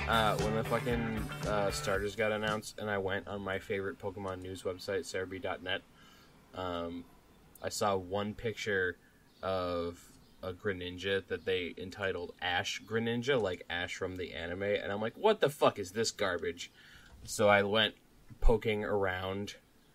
When the fucking starters got announced, and I went on my favorite Pokemon news website, Cerebi.net, I saw one picture of a Greninja that they entitled Ash Greninja, like Ash from the anime, and I'm like, what the fuck is this garbage? So I went poking around,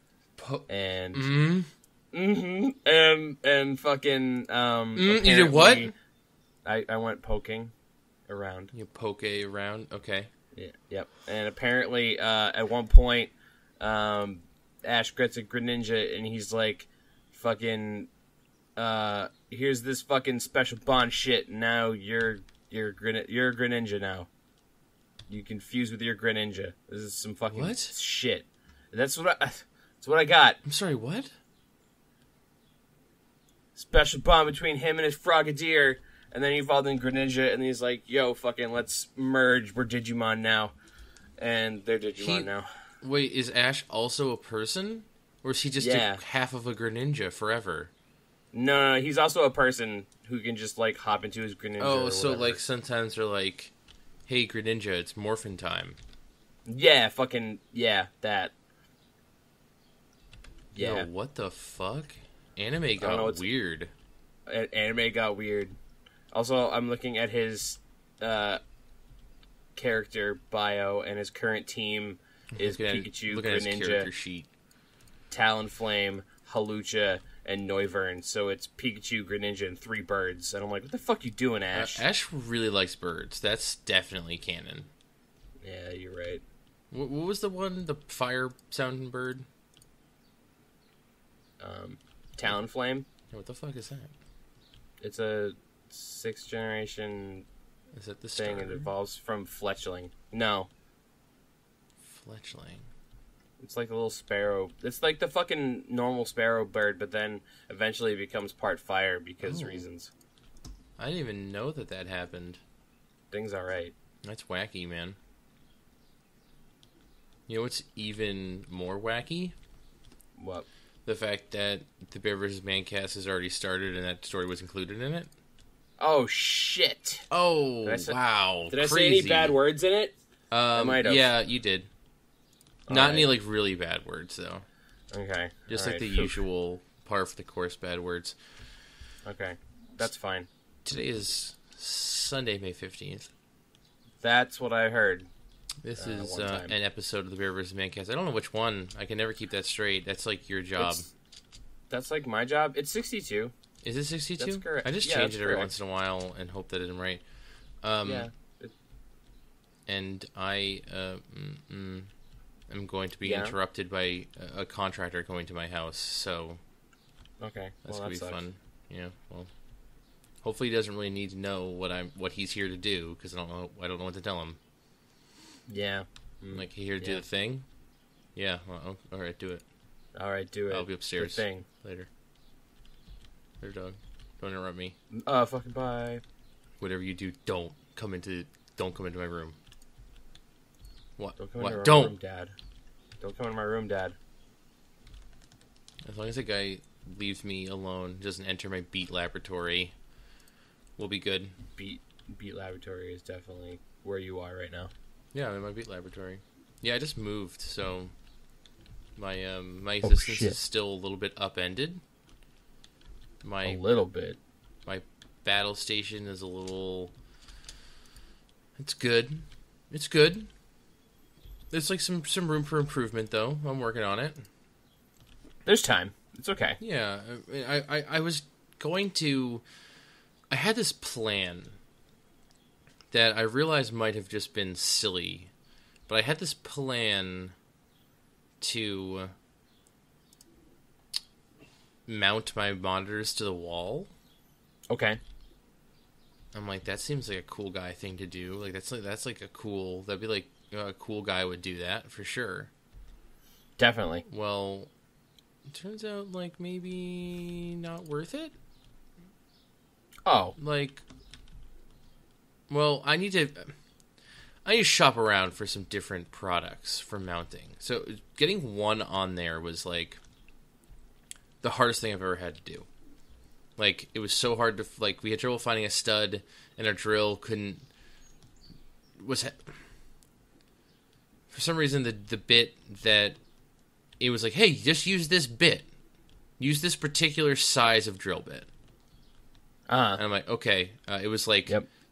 and and fucking you did what? I went poking around. You poke around, okay. Yeah, yep. And apparently, at one point, Ash gets a Greninja, and he's like, fucking, here's this fucking special bond shit, and now you're a Greninja now. You can fuse with your Greninja. This is some fucking shit. That's what I got. I'm sorry, what? Special bond between him and his Frogadier. And then he evolved in Greninja, and he's like, yo, fucking, let's merge. We're Digimon now. And they're Digimon now. Wait, is Ash also a person? Or is he just half of a Greninja forever? No, he's also a person who can just, like, hop into his Greninja. Oh, so, like, sometimes they're like, hey, Greninja, it's morphin' time. Yeah, fucking, that. Yeah. Yo, what the fuck? Anime got weird. Anime got weird. Also, I'm looking at his character bio, and his current team is Pikachu, Greninja, Talonflame, Hawlucha, and Noivern. So it's Pikachu, Greninja, and 3 birds. And I'm like, what the fuck you doing, Ash? Ash really likes birds. That's definitely canon. Yeah, you're right. What was the one? The fire-sounding bird? Talonflame. What the fuck is that? It's a 6th generation is that the thing. It evolves from Fletchling. No. Fletchling. It's like a little sparrow. It's like the fucking normal sparrow bird, but then eventually it becomes part fire because reasons. I didn't even know that happened. Things alright. That's wacky, man. You know what's even more wacky? What? The fact that the Bear vs. Man cast has already started and that story was included in it. Oh, shit. Oh, wow. Did I say any bad words in it? I might have. Yeah, you did. Not any, like, really bad words, though. Okay. Just like the usual par for the course bad words. Okay. That's fine. Today is Sunday, May 15th. That's what I heard. This is an episode of the Bear vs. Man cast. I don't know which one. I can never keep that straight. That's like your job. That's like my job. It's 62. Is it 62? That's correct. I just change it every once in a while and hope that I'm right. And I am going to be interrupted by a contractor going to my house, so okay, that's gonna be fun. Yeah, well, hopefully he doesn't really need to know what he's here to do because I don't know what to tell him. Yeah, like here to do the thing. Yeah, well, all right, do it. All right, do it. I'll be upstairs the thing. Later. Later, dog. Don't interrupt me. Fucking bye. Whatever you do, don't come into my room. What? Don't come what? into my room, Dad. Don't come into my room, Dad. As long as the guy leaves me alone, doesn't enter my beat laboratory, we'll be good. Beat laboratory is definitely where you are right now. Yeah, I'm in my beat laboratory. Yeah, I just moved, so my my existence is still a little bit upended. A little bit. My battle station is a little. It's good. It's good. There's like some room for improvement, though. I'm working on it. There's time. It's okay. Yeah, I was going to. I had this plan that I realized might have just been silly, but I had this plan to mount my monitors to the wall. Okay. I'm like, that seems like a cool guy thing to do. Like that's like a cool. That'd be like a cool guy would do that for sure. Definitely. Well, it turns out like maybe not worth it. Oh, like, well, I need to shop around for some different products for mounting. So getting one on there was like the hardest thing I've ever had to do. Like, it was so hard to, like, we had trouble finding a stud, and our drill for some reason the bit that it was like, hey, just use this bit. Use this particular size of drill bit. And I'm like, okay. It was like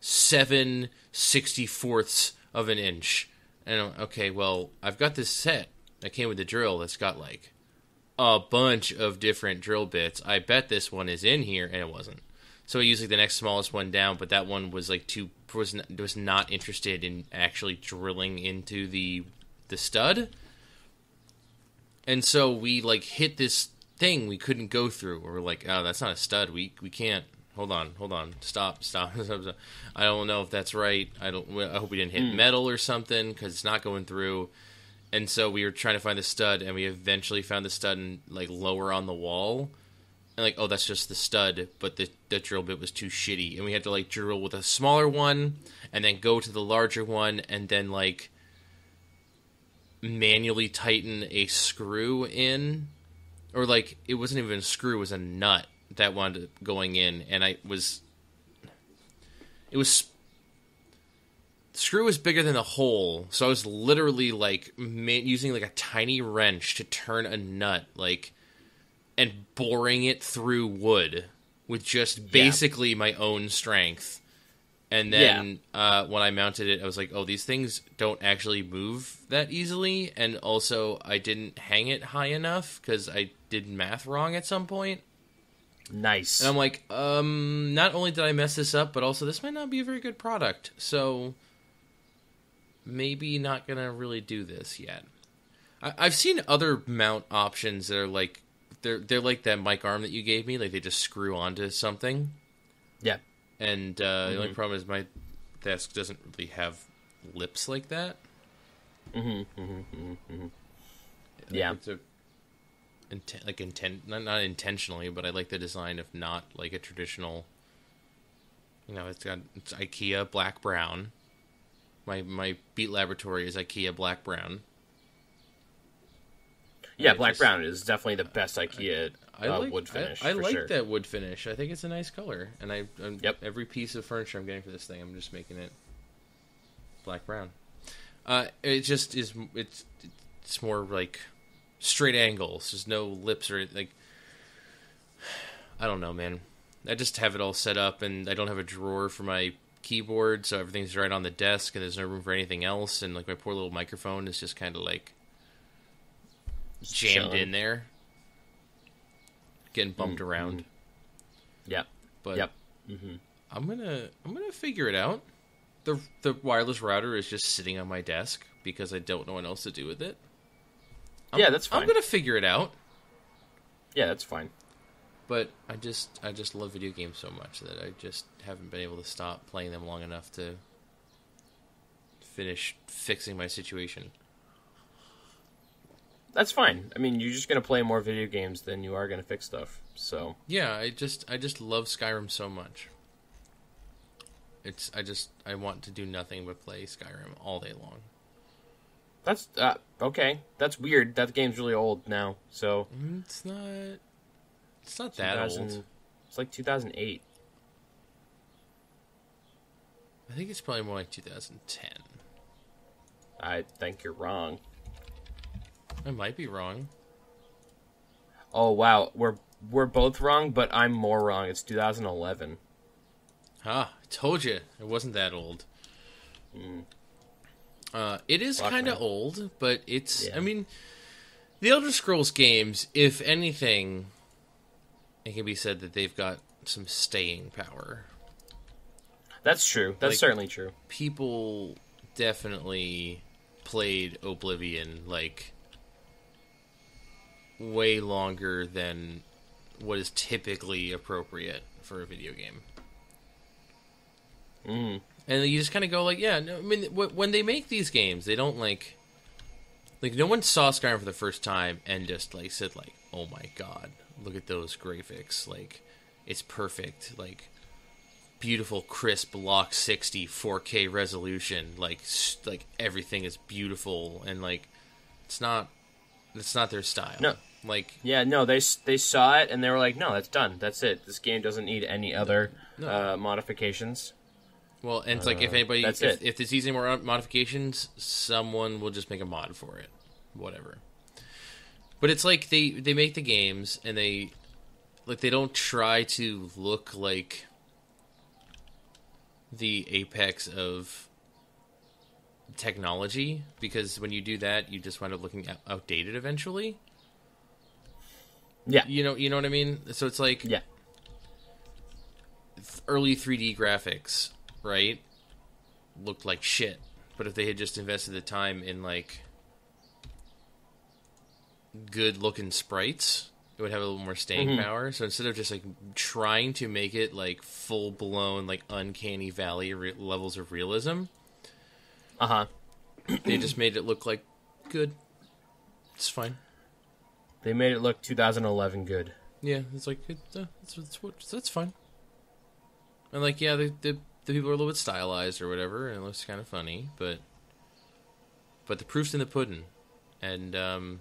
7/64 of an inch. And I'm like, okay, well, I've got this set that came with the drill that's got like a bunch of different drill bits. I bet this one is in here, and it wasn't. So I used like the next smallest one down, but that one was like was not interested in actually drilling into the stud. And so we like hit this thing we couldn't go through. We're like, oh, that's not a stud. We can't. Hold on. Stop. I don't know if that's right. I hope we didn't hit metal or something because it's not going through. And so we were trying to find the stud, and we eventually found the stud like lower on the wall. And like, oh, that's just the stud, but the drill bit was too shitty, and we had to like drill with a smaller one, and then go to the larger one, and then like manually tighten a screw in, or like it wasn't even a screw, it was a nut that wound up going in, and the screw was bigger than the hole, so I was literally like using like a tiny wrench to turn a nut, like, and boring it through wood with just basically my own strength. And then when I mounted it, I was like, oh, these things don't actually move that easily, and also I didn't hang it high enough because I did math wrong at some point. Nice. And I'm like, not only did I mess this up, but also this might not be a very good product, so maybe not gonna really do this yet. I've seen other mount options that are like, they're like that mic arm that you gave me, like they just screw onto something. Yeah. And the only problem is my desk doesn't really have lips like that. Yeah. Not intentionally, but I like the design of not like a traditional. It's IKEA black brown. My Beat Laboratory is IKEA black brown. Yeah, black brown is definitely the best IKEA wood finish. I like that wood finish. I think it's a nice color, and every piece of furniture I'm getting for this thing, I'm just making it black brown. It just is. It's more like straight angles. There's no lips or like. I don't know, man. I just have it all set up, and I don't have a drawer for my keyboard, so everything's right on the desk, and there's no room for anything else. And like my poor little microphone is just kind of like jammed in there, getting bumped around. Yep. But I'm gonna figure it out. The wireless router is just sitting on my desk because I don't know what else to do with it. That's fine. I'm gonna figure it out. Yeah, that's fine. But I just love video games so much that I just haven't been able to stop playing them long enough to finish fixing my situation. That's fine. I mean, you're just gonna play more video games than you are gonna fix stuff. So yeah, I just love Skyrim so much. I want to do nothing but play Skyrim all day long. That's okay. That's weird. That game's really old now. So it's not that old. It's like 2008. I think it's probably more like 2010. I think you're wrong. I might be wrong. Oh wow, we're both wrong, but I'm more wrong. It's 2011. I told you it wasn't that old. It is kind of old, but it's. Yeah. I mean, the Elder Scrolls games, if anything, it can be said that they've got some staying power. That's true. That's certainly true. People definitely played Oblivion like way longer than what is typically appropriate for a video game. And you just kind of go like, yeah, no, I mean, when they make these games, they don't like no one saw Skyrim for the first time and just like said like, oh my god, look at those graphics, like it's perfect, like beautiful, crisp, lock 60 4K resolution, like everything is beautiful, and like it's not their style. No. Like, yeah, no, they saw it and they were like, no, that's done. That's it. This game doesn't need any other modifications. Well, and it's like if anybody, That's if this needs any more modifications, someone will just make a mod for it, whatever. But it's like they make the games and they don't try to look like the apex of technology, because when you do that, you just wind up looking outdated eventually. Yeah, you know what I mean. So it's like early 3D graphics, right? Looked like shit, but if they had just invested the time in like good looking sprites, it would have a little more staying power. So instead of just like trying to make it like full blown like uncanny valley levels of realism, they just made it look like good. It's fine. They made it look 2011 good. Yeah, it's like that's fine. And like, yeah, the people are a little bit stylized or whatever, and it looks kind of funny, but the proof's in the pudding, and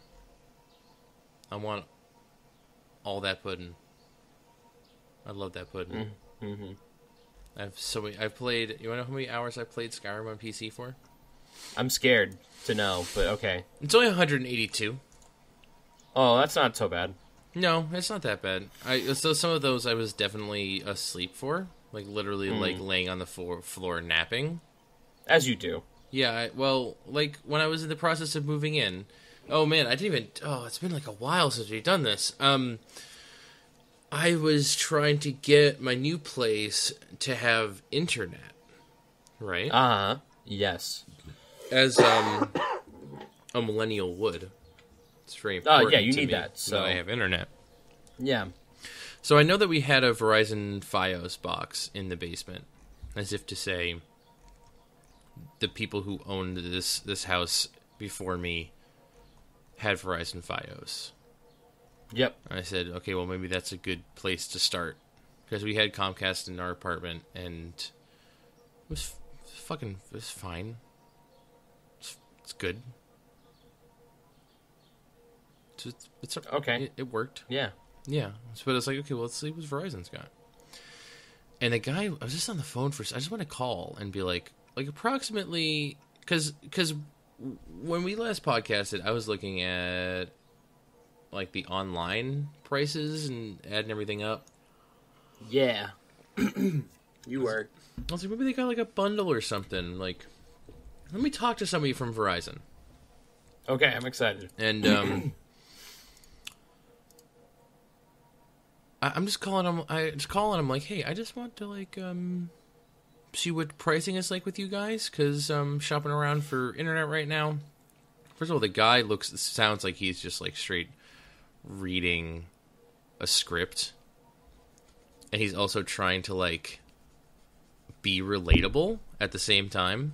I want all that pudding. I love that pudding. Mm-hmm. I've played. You want to know how many hours I played Skyrim on PC for? I'm scared to know, but okay. It's only 182. Oh, that's not so bad. No, it's not that bad. So some of those I was definitely asleep for, like literally like laying on the floor napping. As you do. Yeah, well, like when I was in the process of moving in. Oh man, I didn't even. Oh, it's been like a while since we've done this. I was trying to get my new place to have internet, right? Yes. As a millennial would. It's very important. Yeah, you need that. So I have internet. Yeah. So I know that we had a Verizon Fios box in the basement, as if to say, the people who owned this house before me had Verizon Fios. Yep. And I said, okay, well maybe that's a good place to start, because we had Comcast in our apartment, and it was fine. It's good. It's okay. It worked. Yeah. Yeah. So it's like, okay, well, let's see what Verizon's got. And the guy, I was just on the phone I just want to call and be like approximately, because when we last podcasted, I was looking at like the online prices and adding everything up. Yeah. You were. I was like, maybe they got like a bundle or something. Like, let me talk to somebody from Verizon. Okay, I'm excited. And I'm just calling him. I'm like, hey, I just want to like see what pricing is like with you guys, because I'm shopping around for internet right now. First of all, the guy sounds like he's just like straight reading a script, and he's also trying to like be relatable at the same time.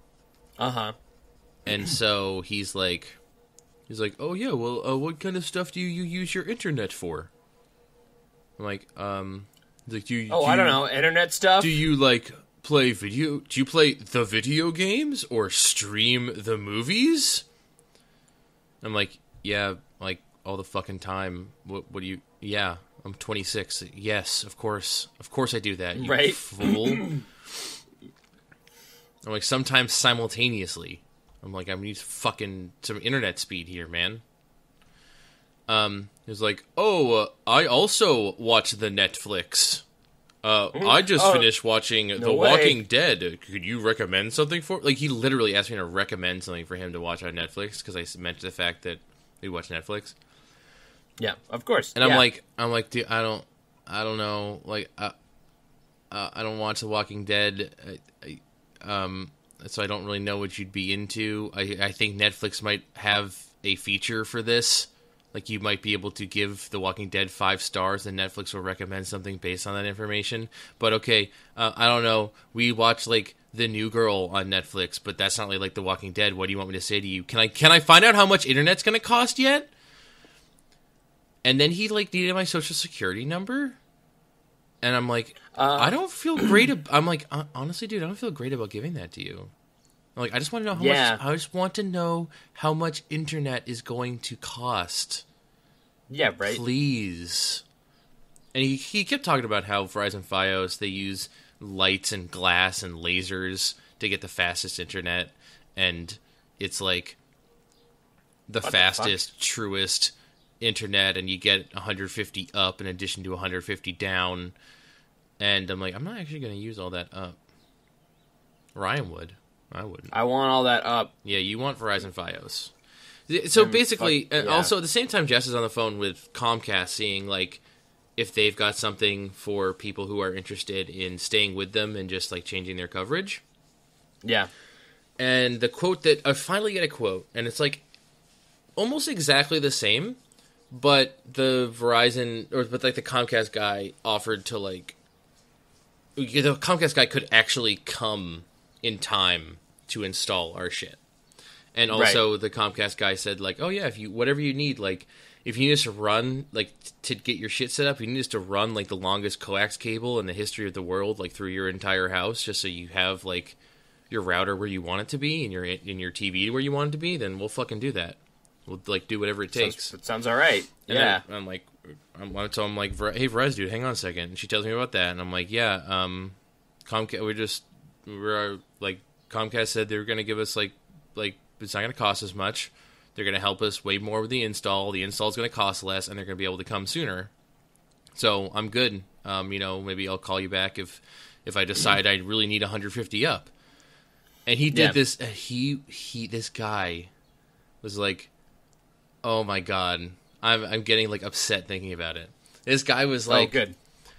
And so he's like, oh yeah, well, what kind of stuff do you use your internet for? I'm like, do you, I don't know, internet stuff? Do you, like, play video? Do you play the video games or stream the movies? I'm like, yeah, like, all the fucking time. What do you... Yeah, I'm 26. Yes, of course. Of course I do that, you right? fool. I'm like, sometimes simultaneously. I'm like, I need fucking some internet speed here, man. He was like, I also watch the Netflix. I just finished watching The Walking Dead. Could you recommend something for... Like, he literally asked me to recommend something for him to watch on Netflix, because I mentioned the fact that we watch Netflix. Yeah, of course. And I'm like, dude, I don't know. Like, I don't watch The Walking Dead. So I don't really know what you'd be into. I think Netflix might have a feature for this. Like, you might be able to give The Walking Dead 5 stars, and Netflix will recommend something based on that information. But okay, I don't know. We watch like The New Girl on Netflix, but that's not like The Walking Dead. What do you want me to say to you? Can I find out how much internet's going to cost yet? And then he like needed my social security number, and I'm like, I don't feel great. I'm like, honestly, dude, I don't feel great about giving that to you. I'm like, I just want to know how much. I just want to know how much internet is going to cost. Yeah, right. Please. And he kept talking about how Verizon Fios, they use lights and glass and lasers to get the fastest internet, and it's like the fastest, truest internet, and you get 150 up in addition to 150 down. And I'm like, I'm not actually going to use all that up. Ryan would. I wouldn't. I want all that up. Yeah, you want Verizon Fios. So basically, also at the same time, Jess is on the phone with Comcast, seeing like if they've got something for people who are interested in staying with them and just like changing their coverage. Yeah. And the quote that I finally get a quote, and it's like almost exactly the same, but the Comcast guy offered to like the Comcast guy could actually come in time to install our shit. And also the Comcast guy said like, oh yeah, if you whatever you need, like if you need us to run like to get your shit set up, you need us to run like the longest coax cable in the history of the world, like through your entire house, just so you have like your router where you want it to be and your TV where you want it to be, then we'll fucking do that. We'll like do whatever it takes. Sounds all right. And yeah. I'm like, hey Verizon dude, hang on a second. And she tells me about that, and I'm like, yeah, Comcast. We're like Comcast said they were going to give us like it's not going to cost as much. They're going to help us way more with the install. The install is going to cost less, and they're going to be able to come sooner. So I'm good. Maybe I'll call you back if I decide I really need 150 up. And he did this. This guy was like, oh my god, I'm getting like upset thinking about it. This guy was like, oh, good.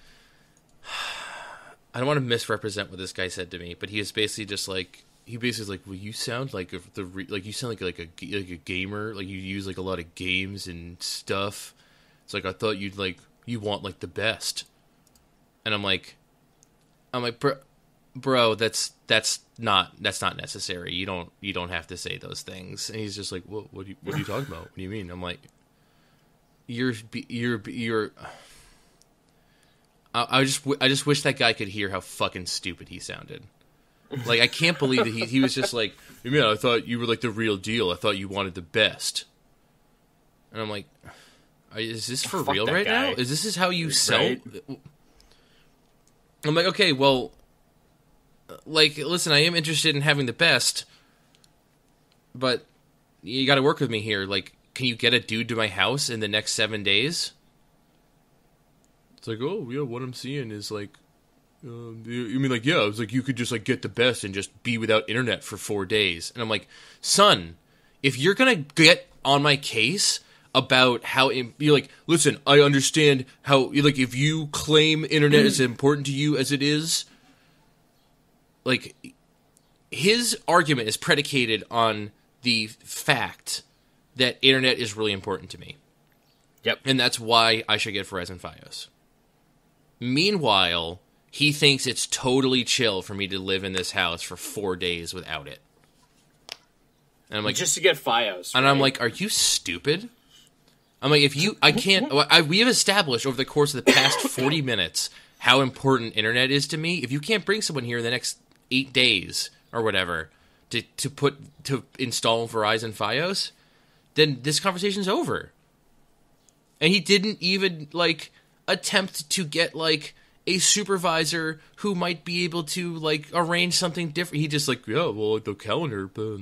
I don't want to misrepresent what this guy said to me, but he was basically just like. He basically was like, well, you sound like you sound like a gamer, like you use like a lot of games and stuff. It's like I thought you want like the best, and I'm like, bro, that's not necessary. You don't have to say those things. And he's just like, what are you talking about? What do you mean? I'm like, you're. I just wish that guy could hear how fucking stupid he sounded. Like, I can't believe that he was just like, man, I thought you were like the real deal. I thought you wanted the best. And I'm like, is this for real right now? Is this how you sell? Right? I'm like, okay, well, like, listen, I am interested in having the best, but you got to work with me here. Like, can you get a dude to my house in the next 7 days? It's like, oh, yeah, what I'm seeing is like, you mean like, yeah, it was like you could just like get the best and just be without internet for 4 days. And I'm like, son, if you're gonna get on my case about how you're like, listen, I understand how like if you claim internet is important to you as it is, like his argument is predicated on the fact that internet is really important to me. Yep. And that's why I should get Verizon Fios. Meanwhile, he thinks it's totally chill for me to live in this house for 4 days without it. And I'm like, just to get Fios. And right? I'm like, are you stupid? I'm like, we have established over the course of the past 40 minutes how important internet is to me. If you can't bring someone here in the next 8 days or whatever to install Verizon Fios, then this conversation's over. And he didn't even like attempt to get like a supervisor who might be able to like arrange something different. He just like, yeah, well, the calendar,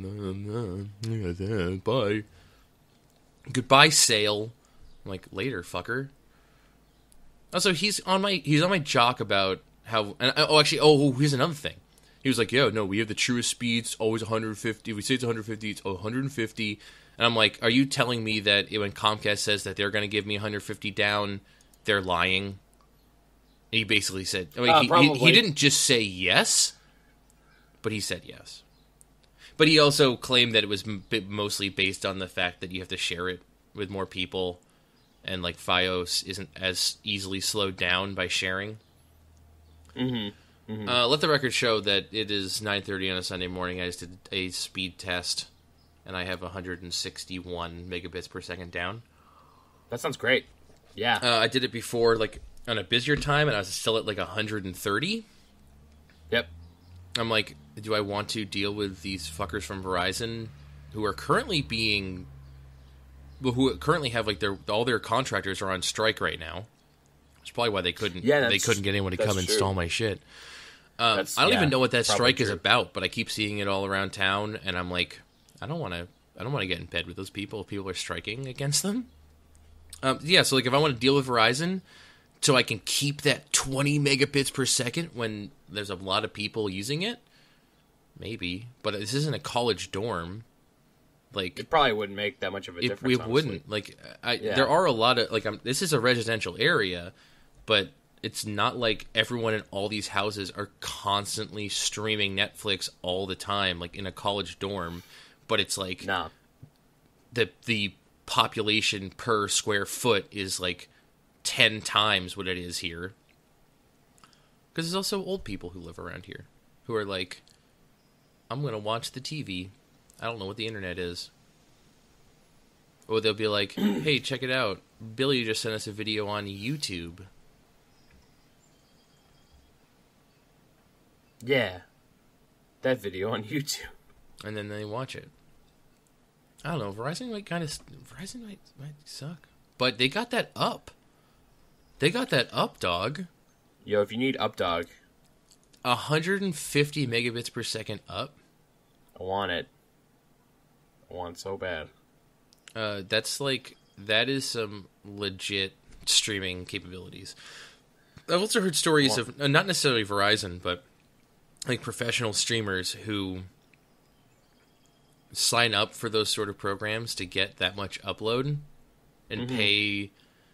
bye, goodbye, sale. I'm like, later, fucker. Also, he's on my jock about how. And here's another thing. He was like, yeah, no, we have the truest speeds, always 150. We say it's 150, it's 150. And I'm like, are you telling me that when Comcast says that they're going to give me 150 down, they're lying? And he basically said, I mean, he didn't just say yes, but he said yes. But he also claimed that it was mostly based on the fact that you have to share it with more people, and like Fios isn't as easily slowed down by sharing. Mm-hmm. Mm-hmm. Let the record show that it is 9:30 on a Sunday morning. I just did a speed test, and I have 161 megabits per second down. That sounds great. Yeah. I did it before, like, on a busier time, and I was still at, like, 130. Yep. I'm like, do I want to deal with these fuckers from Verizon who are currently who currently have, like, all their contractors are on strike right now. That's probably why they couldn't get anyone to come install my shit. I don't even know what that strike is true. about, but I keep seeing it all around town, and I'm like, I don't want to get in bed with those people if people are striking against them. Yeah, so like if I want to deal with Verizon, so I can keep that 20 megabits per second when there's a lot of people using it, maybe. But this isn't a college dorm. Like, it probably wouldn't make that much of a difference. It wouldn't. Like, there are a lot of this is a residential area, but it's not like everyone in all these houses are constantly streaming Netflix all the time, like in a college dorm. But it's like the population per square foot is like 10 times what it is here. Because there's also old people who live around here who are like, I'm going to watch the TV. I don't know what the internet is. Or they'll be like, hey, check it out. Billy just sent us a video on YouTube. Yeah. That video on YouTube. And then they watch it. I don't know. Verizon might suck. But they got that up. They got that up, dog. Yo, if you need up, dog. 150 megabits per second up. I want it. I want it so bad. That is some legit streaming capabilities. I've also heard stories of, not necessarily Verizon, but like professional streamers who sign up for those sort of programs to get that much upload and pay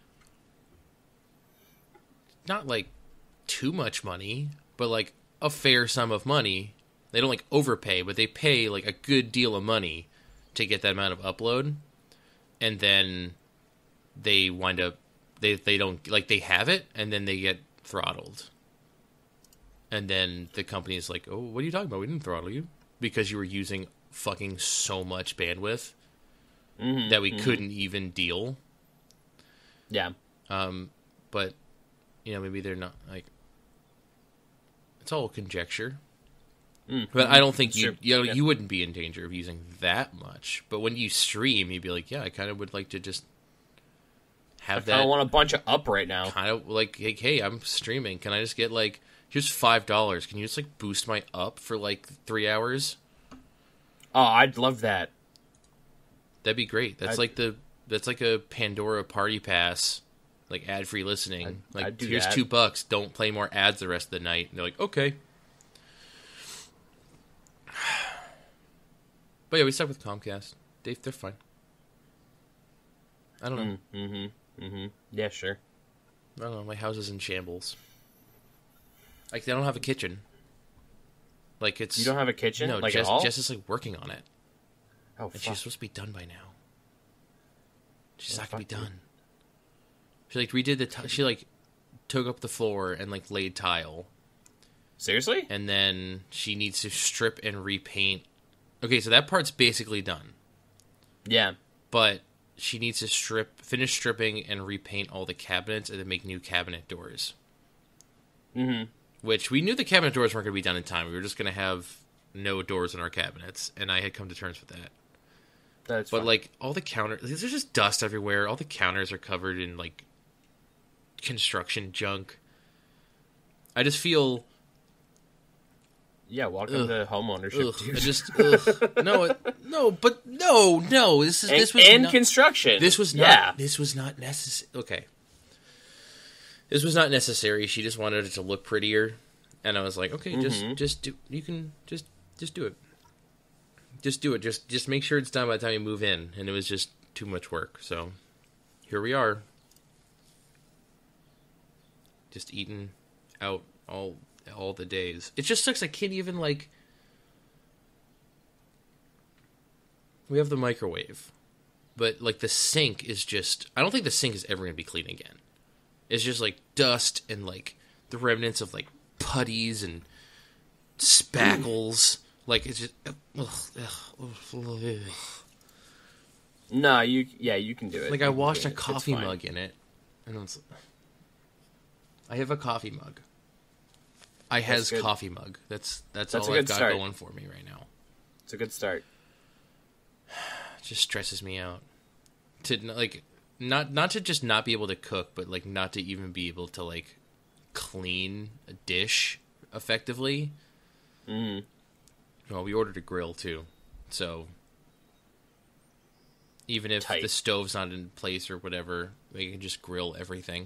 not like too much money, but like a fair sum of money. They don't like overpay, but they pay like a good deal of money to get that amount of upload. And then they wind up, they don't, like they have it and then they get throttled. And then the company is like, oh, what are you talking about? We didn't throttle you. Because you were using fucking so much bandwidth that we couldn't even deal. Yeah. But, you know, maybe they're not, like, it's all conjecture. But I don't think you wouldn't be in danger of using that much. But when you stream, you'd be like, yeah, I kind of would like to just have that. I want a bunch of up right now. Kind of like, hey, I'm streaming. Can I just get like, here's $5. Can you just like boost my up for like 3 hours? Oh, I'd love that. That'd be great. That's like a Pandora party pass, like ad free listening. Like, here's that. $2. Don't play more ads the rest of the night. And they're like, okay. But yeah, we stuck with Comcast. They're fine. I don't know. Yeah, sure. I don't know. My house is in shambles. Like, they don't have a kitchen. Like, it's... You don't have a kitchen? No, like, Jess, at all? Jess is, like, working on it. Oh, and fuck. she's supposed to be done by now. She's not going to be done. She, like, redid the... She, like, took up the floor and, like, laid tile. Seriously? And then she needs to strip and repaint. Okay, so that part's basically done. Yeah. But she needs to finish stripping and repaint all the cabinets and then make new cabinet doors. Which we knew the cabinet doors weren't going to be done in time. We were just going to have no doors in our cabinets, and I had come to terms with that. But fun. Like, all the counters... There's just dust everywhere. All the counters are covered in, like, construction junk. I just feel... Yeah, welcome to homeownership, dude. I just... No. This was and not, construction. This was not necessary. Okay. This was not necessary. She just wanted it to look prettier. And I was like, okay, just do it. Just do it. Just make sure it's done by the time you move in. And it was just too much work. So here we are. Just eating out all the days. It just sucks. I can't even, like... We have the microwave. But, like, the sink is just... I don't think the sink is ever going to be clean again. It's just, like, dust and, like, the remnants of, like, putties and spackles. Like, it's just... No, you can do it. Like, I washed a coffee mug in it. And I have a coffee mug. Coffee mug. That's all I've got going for me right now. It's a good start. It just stresses me out. To, like... Not to just not be able to cook, but, like, not to even be able to, like, clean a dish effectively. Mm. Well, we ordered a grill too, so even if Tight. the stove's not in place or whatever, we can just grill everything.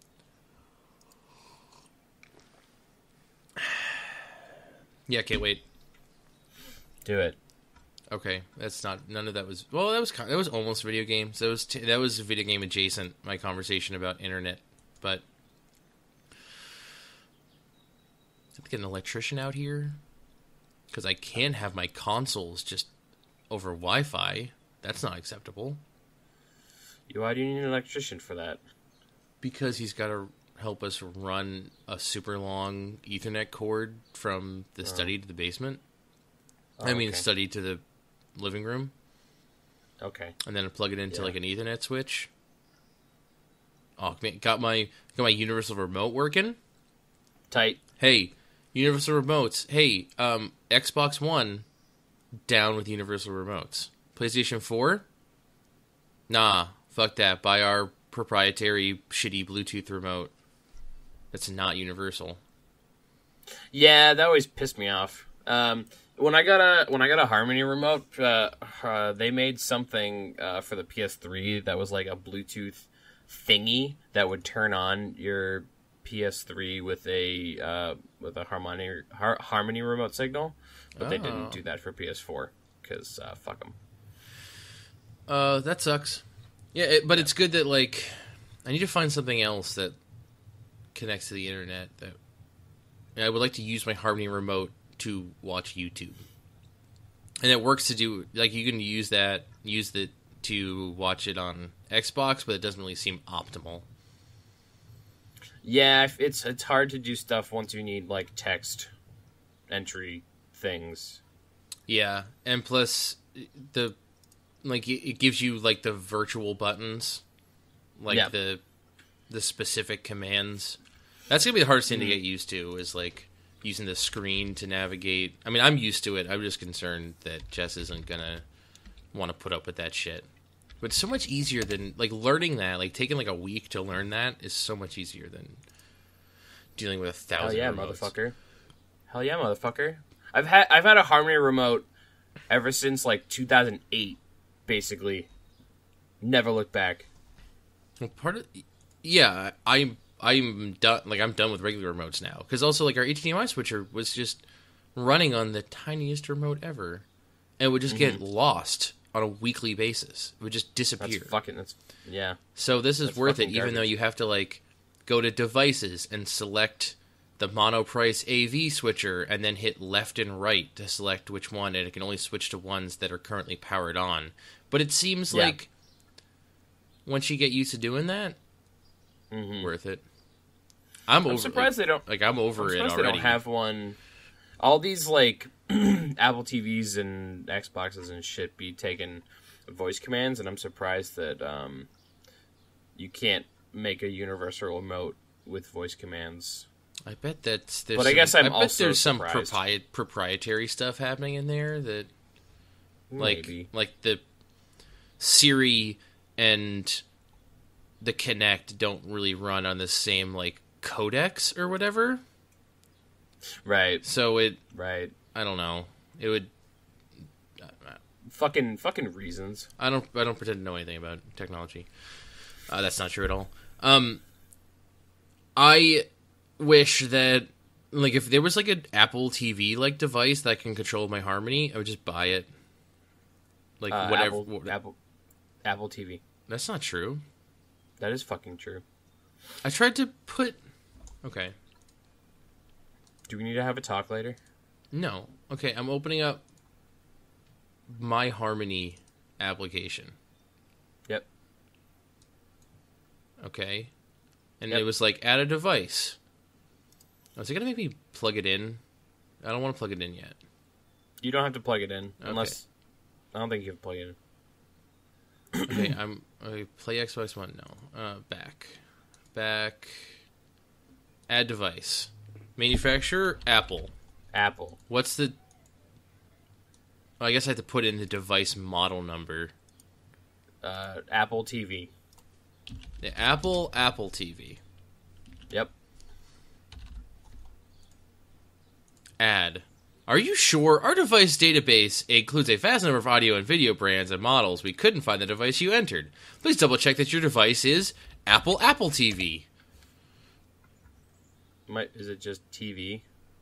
Yeah, can't wait. Do it. Okay, that's not. None of that was. Well, that was almost video games. That was video game adjacent. My conversation about internet, but I have to get an electrician out here because I can't have my consoles just over Wi-Fi. That's not acceptable. Why do you need an electrician for that? Because he's got to help us run a super long Ethernet cord from the study to the basement. I mean, okay. study to the living room. Okay. And then plug it into like an Ethernet switch. Oh, man, got my universal remote working. Tight. Hey, universal remotes. Hey, Xbox One, down with universal remotes. PlayStation 4? Nah, fuck that. Buy our proprietary shitty Bluetooth remote. That's not universal. Yeah, that always pissed me off. When I got a Harmony remote, they made something for the PS3 that was like a Bluetooth thingy that would turn on your PS3 with a Harmony remote signal, but they didn't do that for PS4 because fuck them. That sucks. Yeah, but it's good that like I need to find something else that connects to the internet that I would like to use my Harmony remote to watch YouTube. And it works to do, like, you can use it to watch it on Xbox, but it doesn't really seem optimal. Yeah, it's hard to do stuff once you need, like, text entry things. Yeah, and plus, it gives you, like, the virtual buttons, like, the specific commands. That's going to be the hardest thing to get used to, is, like, using the screen to navigate. I mean, I'm used to it. I'm just concerned that Jess isn't going to want to put up with that shit. But it's so much easier than, like, learning that. Like, taking, like, a week to learn that is so much easier than dealing with 1,000 Hell yeah, remotes. motherfucker. Hell yeah, motherfucker. I've had a Harmony remote ever since, like, 2008, basically. Never looked back. Well, yeah, I'm done. Like, I'm done with regular remotes now, because also, like, our HDMI switcher was just running on the tiniest remote ever, and it would just get lost on a weekly basis. It would just disappear. Yeah. So this is worth it, fucking even though garbage. you have to, like, go to devices and select the monoprice AV switcher, and then hit left and right to select which one, and it can only switch to ones that are currently powered on. But it seems like once you get used to doing that, worth it. I'm surprised they don't. Like, I'm over it already. They don't have one. All these, like, Apple TVs and Xboxes and shit be taking voice commands, and I'm surprised that you can't make a universal remote with voice commands. I bet there's there's some surprised. proprietary stuff happening in there that, Maybe. like the Siri and the Kinect don't really run on the same, like, codecs or whatever. Right. So Right. I don't know. It would. Fucking reasons. I don't pretend to know anything about technology. That's not true at all. I wish that, like, if there was, like, an Apple TV, like, device that can control my Harmony, I would just buy it. Like, whatever. Apple TV. That's not true. That is fucking true. I tried to put. Okay. Do we need to have a talk later? No. Okay, I'm opening up my Harmony application. Yep. Okay. And it was like, add a device. Was it going to make me plug it in? I don't want to plug it in yet. You don't have to plug it in. Unless... I don't think you have to plug it in. Okay, I play Xbox One. No. Back. Add device. Manufacturer, Apple. Apple. What's the... I guess I have to put in the device model number. Apple TV. The Apple TV. Yep. Ad. Are you sure our device database includes a vast number of audio and video brands and models? We couldn't find the device you entered. Please double check that your device is Apple TV. Is it just TV?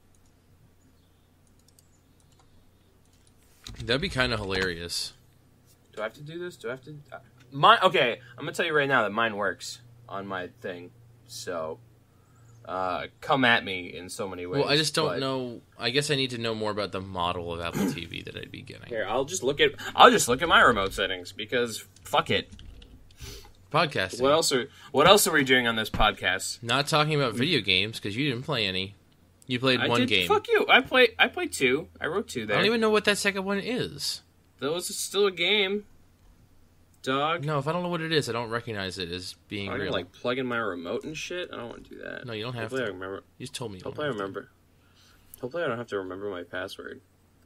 That'd be kind of hilarious. Do I have to do this? Do I have to? Mine. Okay, I'm gonna tell you right now that mine works on my thing. So, come at me in so many ways. Well, I just don't know. I guess I need to know more about the model of Apple TV that I'd be getting. Here, I'll just look at my remote settings because fuck it. Podcasting. What else are we doing on this podcast? Not talking about video games because you didn't play any. You played one game. Fuck you. I played 2. I wrote 2 there. I don't even know what that second one is. That was still a game. Dog. No, if I don't know what it is, I don't recognize it as being real. I'm like plug in my remote and shit. I don't want to do that. No, you don't have Hopefully to. I remember. You just told me. Hopefully I remember. Hopefully I don't have to remember my password.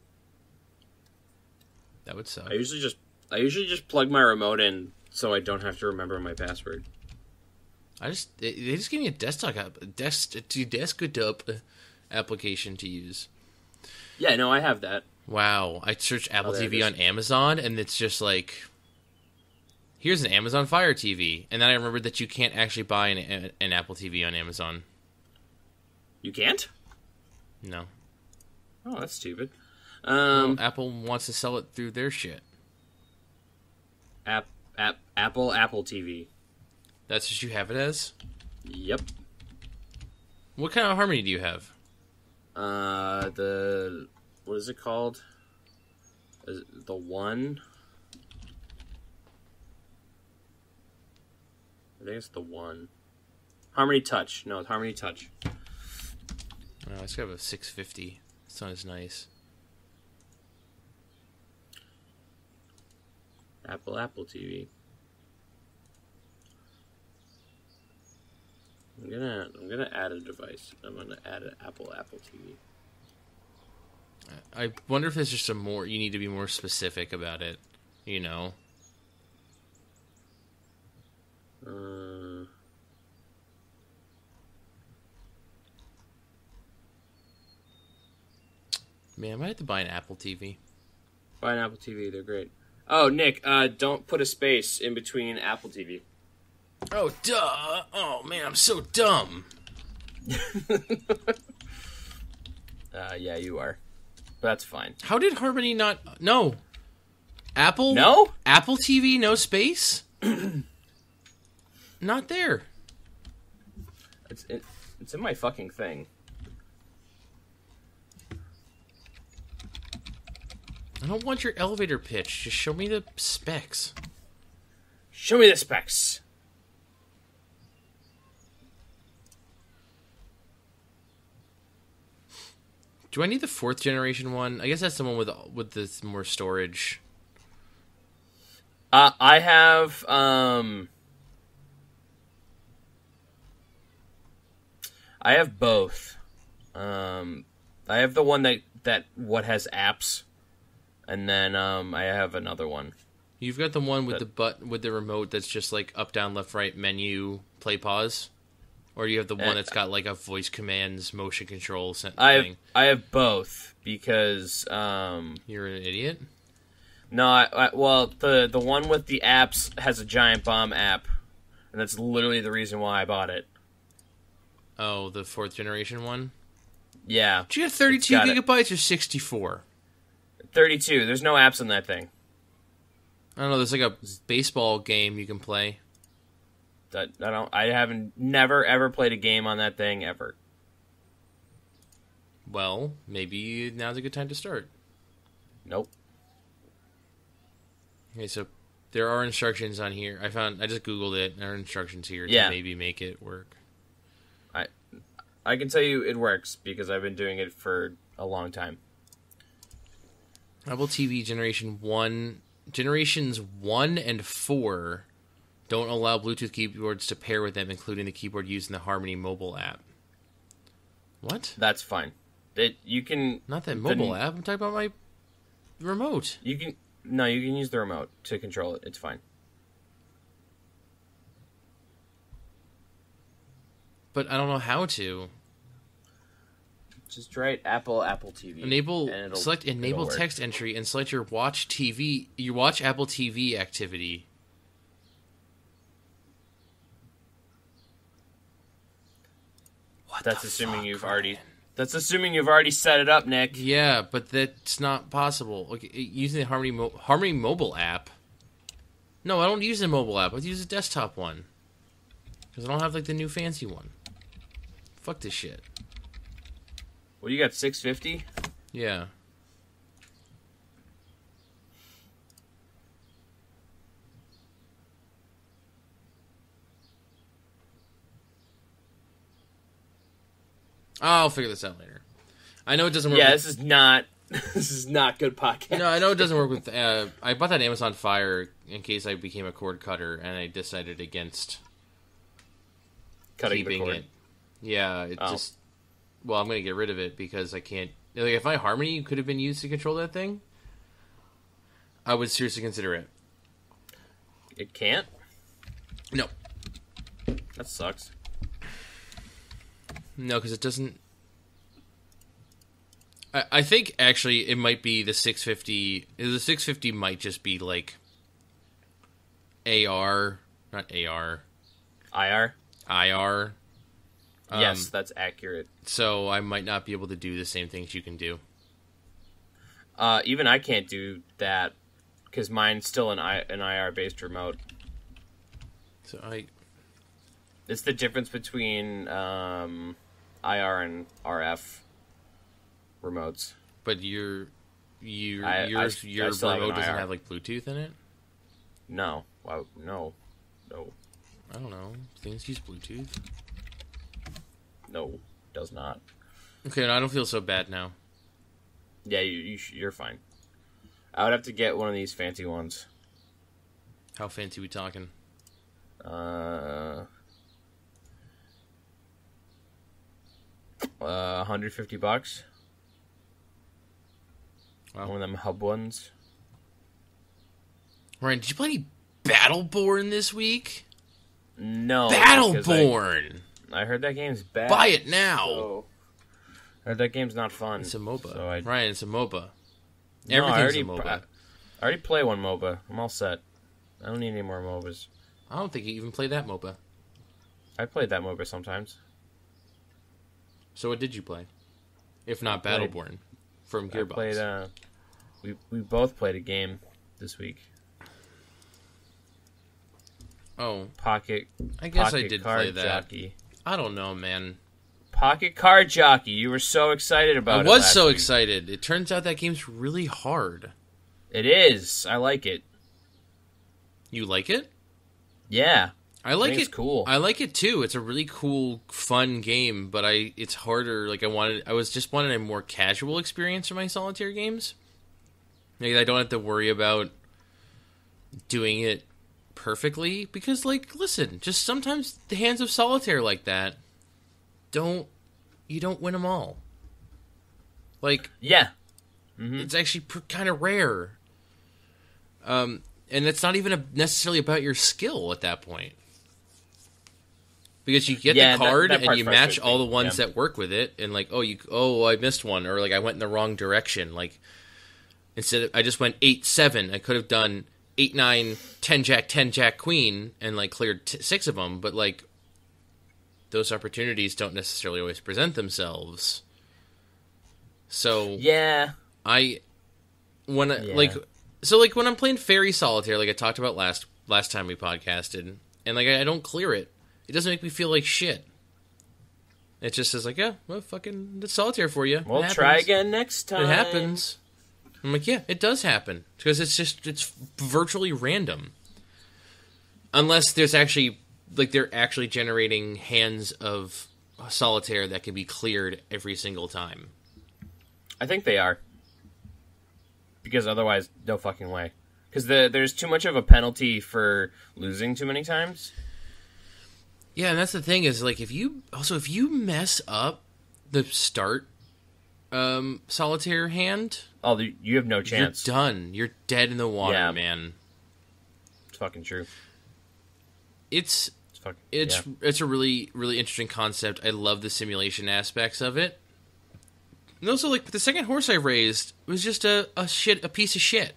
That would suck. I usually just plug my remote in so I don't have to remember my password. They just gave me a desktop application to use. Yeah, no, I have that. Wow, I searched Apple TV on Amazon, and it's just like, here's an Amazon Fire TV, and then I remembered that you can't actually buy an Apple TV on Amazon. You can't? No. Oh, that's stupid. Well, Apple wants to sell it through their shit. Apple TV. That's what you have it as? Yep. What kind of Harmony do you have? What is it called? Is it the One? I think it's the One. Harmony Touch. No, it's Harmony Touch. Oh, I just got a 650. It's not as nice. Apple TV. I'm gonna add a device. I'm gonna add an Apple TV. I wonder if there's just you need to be more specific about it, you know? Man, I might have to buy an Apple TV. Buy an Apple TV, they're great. Oh, Nick, don't put a space in between Apple TV. Oh, duh! Oh, man, I'm so dumb! Yeah, you are. That's fine. How did Harmony not... No! Apple... No? Apple TV, no space? Not there. It's in my fucking thing. I don't want your elevator pitch. Just show me the specs. Show me the specs. Do I need the 4th generation one? I guess that's the one with the more storage. I have both. I have the one that what has apps, and then I have another one. You've got the one with the remote that's just like up, down, left, right, menu, play, pause? Or do you have the one that's got like a voice commands, motion control thing? I have both because you're an idiot? No, well the one with the apps has a Giant Bomb app, and that's literally the reason why I bought it. Oh, the 4th generation one? Yeah. Do you have 32 gigabytes or 64? 32. There's no apps in that thing. I don't know. There's like a baseball game you can play. I haven't never ever played a game on that thing ever. Well, maybe now's a good time to start. Nope. Okay, so there are instructions on here. I just Googled it. There are instructions here to maybe make it work. I can tell you it works because I've been doing it for a long time. Apple TV generations 1 and 4 don't allow Bluetooth keyboards to pair with them, including the keyboard used in the Harmony mobile app. What? That's fine. You can not that mobile app. I'm talking about my remote. You can use the remote to control it. It's fine. But I don't know how to. Just write Apple TV. Select enable work. text entry and select your watch Apple TV activity. That's assuming you've already set it up, Nick. Yeah, but that's not possible. Okay, using the Harmony mobile app. No, I don't use the mobile app. I use the desktop one. Because I don't have like the new fancy one. Fuck this shit. What do you got, 650? Yeah. I'll figure this out later. I know it doesn't work. Yeah, this is not good podcast. No, I know it doesn't work with. I bought that Amazon Fire in case I became a cord cutter, and I decided against cutting keeping the cord. it. Yeah, just. Well, I'm gonna get rid of it because I can't. Like, if my Harmony could have been used to control that thing, I would seriously consider it. It can't? No. That sucks. No, because it doesn't. I think actually it might be the 650. The 650 might just be like AR, not AR. IR? IR. Yes, that's accurate. So I might not be able to do the same things you can do. Even I can't do that because mine's still an IR-based remote. So It's the difference between IR and RF remotes. But your still have an remote doesn't IR. have like Bluetooth in it? No. Wow, no. I don't know. Things use Bluetooth. No, does not. Okay, I don't feel so bad now. Yeah, you're fine. I would have to get one of these fancy ones. How fancy we talking? $150. Wow. One of them hub ones. Ryan, did you play any Battleborn this week? No. Battleborn! I heard that game's bad. Buy it now! So, I heard that game's not fun. It's a MOBA. So Ryan, it's a MOBA. No, Everything's a MOBA. I already play one MOBA. I'm all set. I don't need any more MOBAs. I don't think you even play that MOBA. I played that MOBA sometimes. So what did you play? If not Battleborn from Gearbox. We both played a game this week. Oh. Pocket I guess Pocket I did Card play that. Jockey. I don't know, man. Pocket Card Jockey. You were so excited about it. I was last so week. excited. It turns out that game's really hard. It is. I like it. You like it? Yeah. I like think it. it's cool. I like it too. It's a really cool, fun game, but it's harder. Like I was just wanting a more casual experience for my solitaire games. Like I don't have to worry about doing it perfectly because, like, listen, just sometimes the hands of solitaire like that you don't win them all. Like, Yeah. it's actually kind of rare. And it's not even necessarily about your skill at that point. Because you get the card that and you match frustrates all me. the ones that work with it, and like, I missed one, or like I went in the wrong direction. Like I just went 8-7. I could have done 8-9, 10 Jack, 10 Jack Queen, and like cleared 6 of them. But like those opportunities don't necessarily always present themselves. So Yeah. when I'm playing Fairy Solitaire, like I talked about last time we podcasted, and like I don't clear it. It doesn't make me feel like shit. It just says like, yeah, well, fucking, it's solitaire for you. We'll try again next time. It happens. I'm like, yeah, it does happen. Because it's virtually random. Unless there's actually, like, they're actually generating hands of solitaire that can be cleared every single time. I think they are. Because otherwise, no fucking way. Because there's too much of a penalty for losing too many times. Yeah, and that's the thing is, like, if you mess up the start solitaire hand, you have no chance. you're done. You're dead in the water, Yeah. man. It's fucking true. It's yeah. a really, really interesting concept. I love the simulation aspects of it. And also, like, the second horse I raised was just a piece of shit.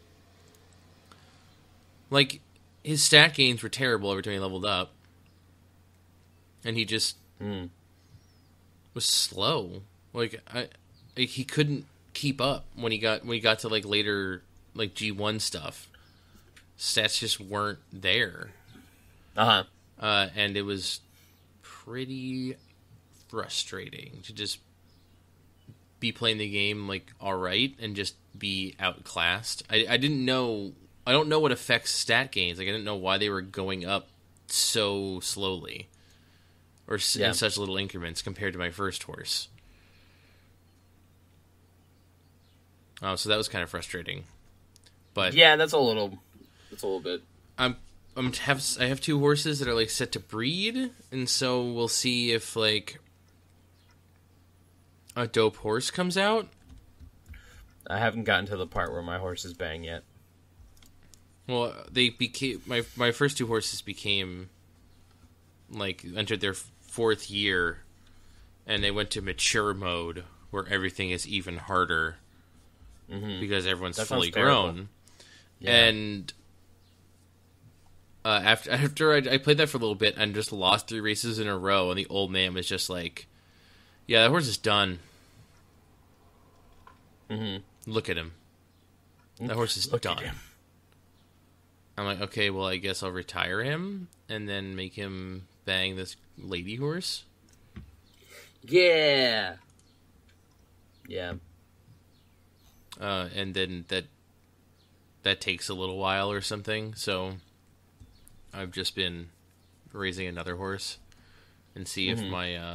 Like, his stat gains were terrible every time he leveled up. And he just was slow. Like, he couldn't keep up when he got to, like, later, like, G1 stuff. Stats just weren't there. And it was pretty frustrating to just be playing the game, like, alright, and just be outclassed. I don't know what affects stat gains. Like, I didn't know why they were going up so slowly. Or in such little increments compared to my first horse. So that was kind of frustrating. But yeah, that's a little bit. I have two horses that are, like, set to breed, and so we'll see if, like, a dope horse comes out. I haven't gotten to the part where my horse is bang yet. Well, they became my first two horses became, like, entered their fourth year, and they went to mature mode where everything is even harder because everyone's fully grown. Yeah. And after I played that for a little bit and just lost 3 races in a row, and the old man was just like, "Yeah, that horse is done. Look at him. That horse is done." I'm like, okay, well, I guess I'll retire him and then make him bang this lady horse. Yeah. And then that takes a little while or something. So I've just been raising another horse and see if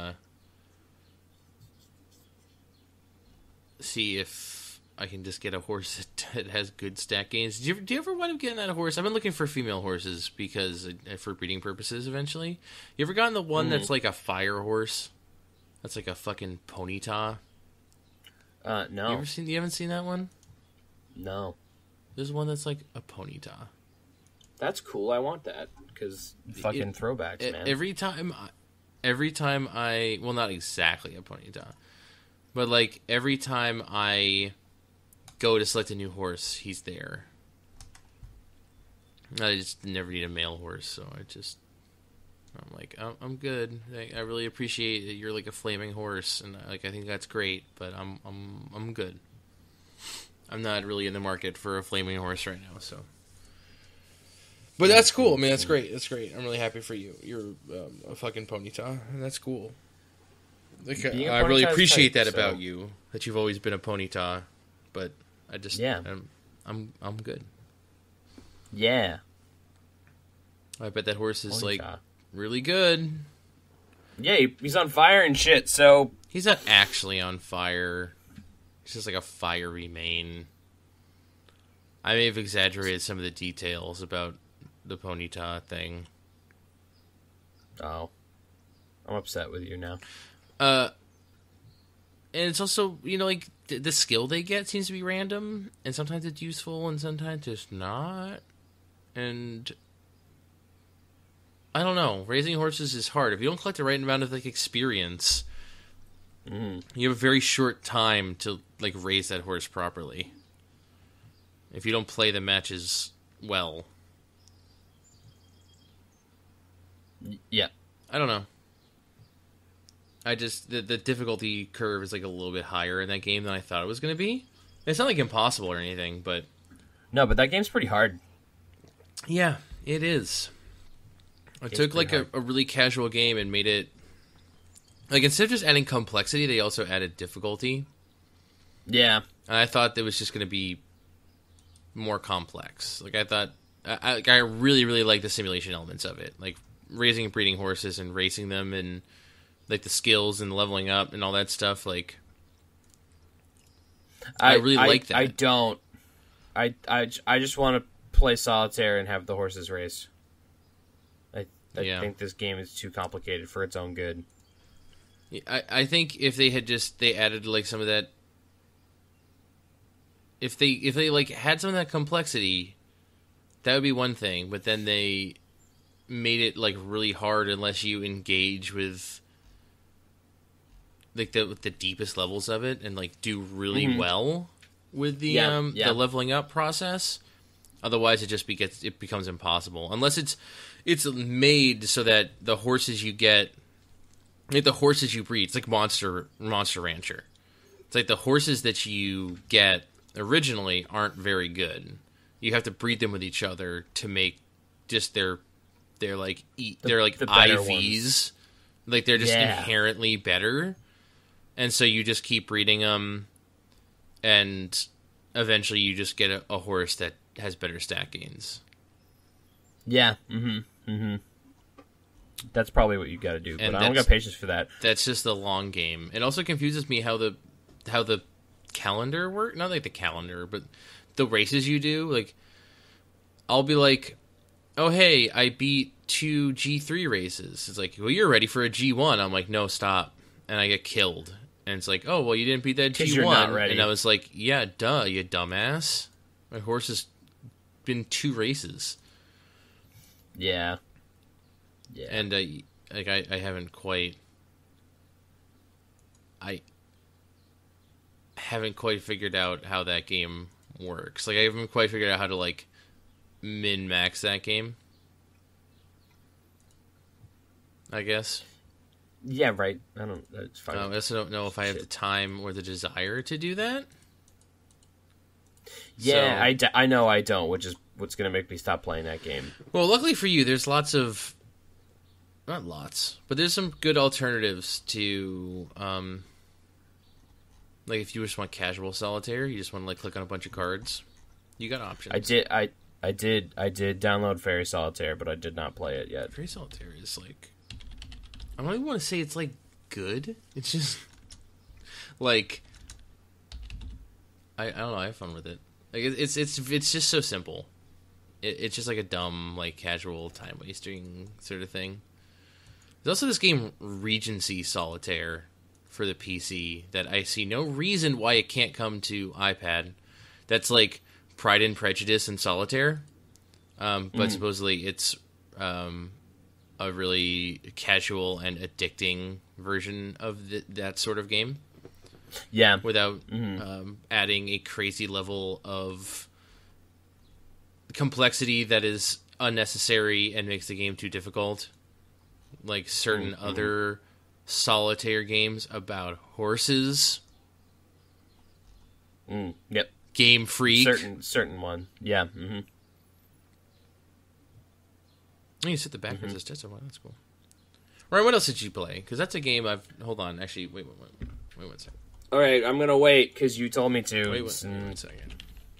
I can just get a horse that has good stat gains. Do you ever want to get that horse? I've been looking for female horses because for breeding purposes eventually. You ever gotten the one that's like a fire horse? That's like a fucking ponyta? No. You haven't seen that one? No. There's one that's like a ponyta. That's cool. I want that because fucking throwbacks, man. Every time I well, not exactly a ponyta, but like every time I go to select a new horse, he's there. I just never need a male horse, so I'm like, I'm good. I really appreciate that you're like a flaming horse, and like I think that's great, but I'm good. I'm not really in the market for a flaming horse right now, so. But that's cool. I mean, that's great. That's great. I'm really happy for you. You're a fucking ponyta, and that's cool. Like, I really appreciate that about you, that you've always been a ponyta, but I just I'm good. Yeah. I bet that horse is like really good. Yeah, he's on fire and shit. So he's not actually on fire. He's just like a fiery mane. I may have exaggerated some of the details about the ponyta thing. Oh, I'm upset with you now. And it's also, like, the skill they get seems to be random, and sometimes it's useful, and sometimes it's not. And I don't know. Raising horses is hard. If you don't collect the right amount of, like, experience, you have a very short time to, like, raise that horse properly. If you don't play the matches well. Yeah. I don't know. I just, the difficulty curve is like a little bit higher in that game than I thought it was going to be. It's not like impossible or anything, but... No, but that game's pretty hard. Yeah, it is. I took like a really casual game and made it... Like, instead of just adding complexity, they also added difficulty. Yeah. And I thought it was just going to be more complex. Like, I thought... I really, really like the simulation elements of it. Like, raising and breeding horses and racing them and... like the skills and leveling up and all that stuff, like I really like that. I don't. I just want to play solitaire and have the horses race. I think this game is too complicated for its own good. I think if they added like some of that, if they like had some of that complexity, that would be one thing. But then they made it like really hard unless you engage with like the deepest levels of it and like do really well with the leveling up process. Otherwise, it becomes impossible unless it's made so that the horses you get, like the horses you breed, it's like Monster Rancher. It's like the horses that you get originally aren't very good. You have to breed them with each other to make just their like they're like IVs, ones. Like they're just inherently better, and so you just keep breeding them, and eventually you just get a horse that has better stat gains. Yeah. That's probably what you got to do, but I don't got patience for that. That's just the long game. It also confuses me how the calendar works. Not like the calendar, but the races you do. Like, I'll be like, oh, hey, I beat 2 G3 races. It's like, well, you're ready for a G1. I'm like, no, stop. And I get killed. And it's like, oh, well, you didn't beat that G1. You're not ready. And I was like, yeah, duh, you dumbass. My horse has been 2 races. Yeah. And like I haven't quite figured out how that game works. Like I haven't quite figured out how to like min-max that game, I guess. Yeah, right. It's fine. I also don't know if I have the time or the desire to do that. Yeah, so, I know I don't, which is what's going to make me stop playing that game. Well, luckily for you, there's not lots, but there's some good alternatives to, like if you just want casual solitaire, you just want to like click on a bunch of cards, you got options. I did download Fairy Solitaire, but I did not play it yet. Fairy Solitaire is like, I don't even want to say it's like good. It's just like, I don't know. I have fun with it. Like it's just so simple. It's just like a dumb like casual time wasting sort of thing. There's also this game Regency Solitaire for the PC that I see no reason why it can't come to iPad. That's like Pride and Prejudice and Solitaire, but supposedly it's a really casual and addicting version of that sort of game. Yeah, without adding a crazy level of complexity that is unnecessary and makes the game too difficult. Like certain other solitaire games about horses. Yep. Game Freak. Certain one. Yeah. Mm-hmm. Oh, you set the backwards as test. That's cool. Ryan, what else did you play? Because that's a game I've... Hold on. Actually, wait 1 second. All right, I'm going to wait because you told me to. Wait 1 second.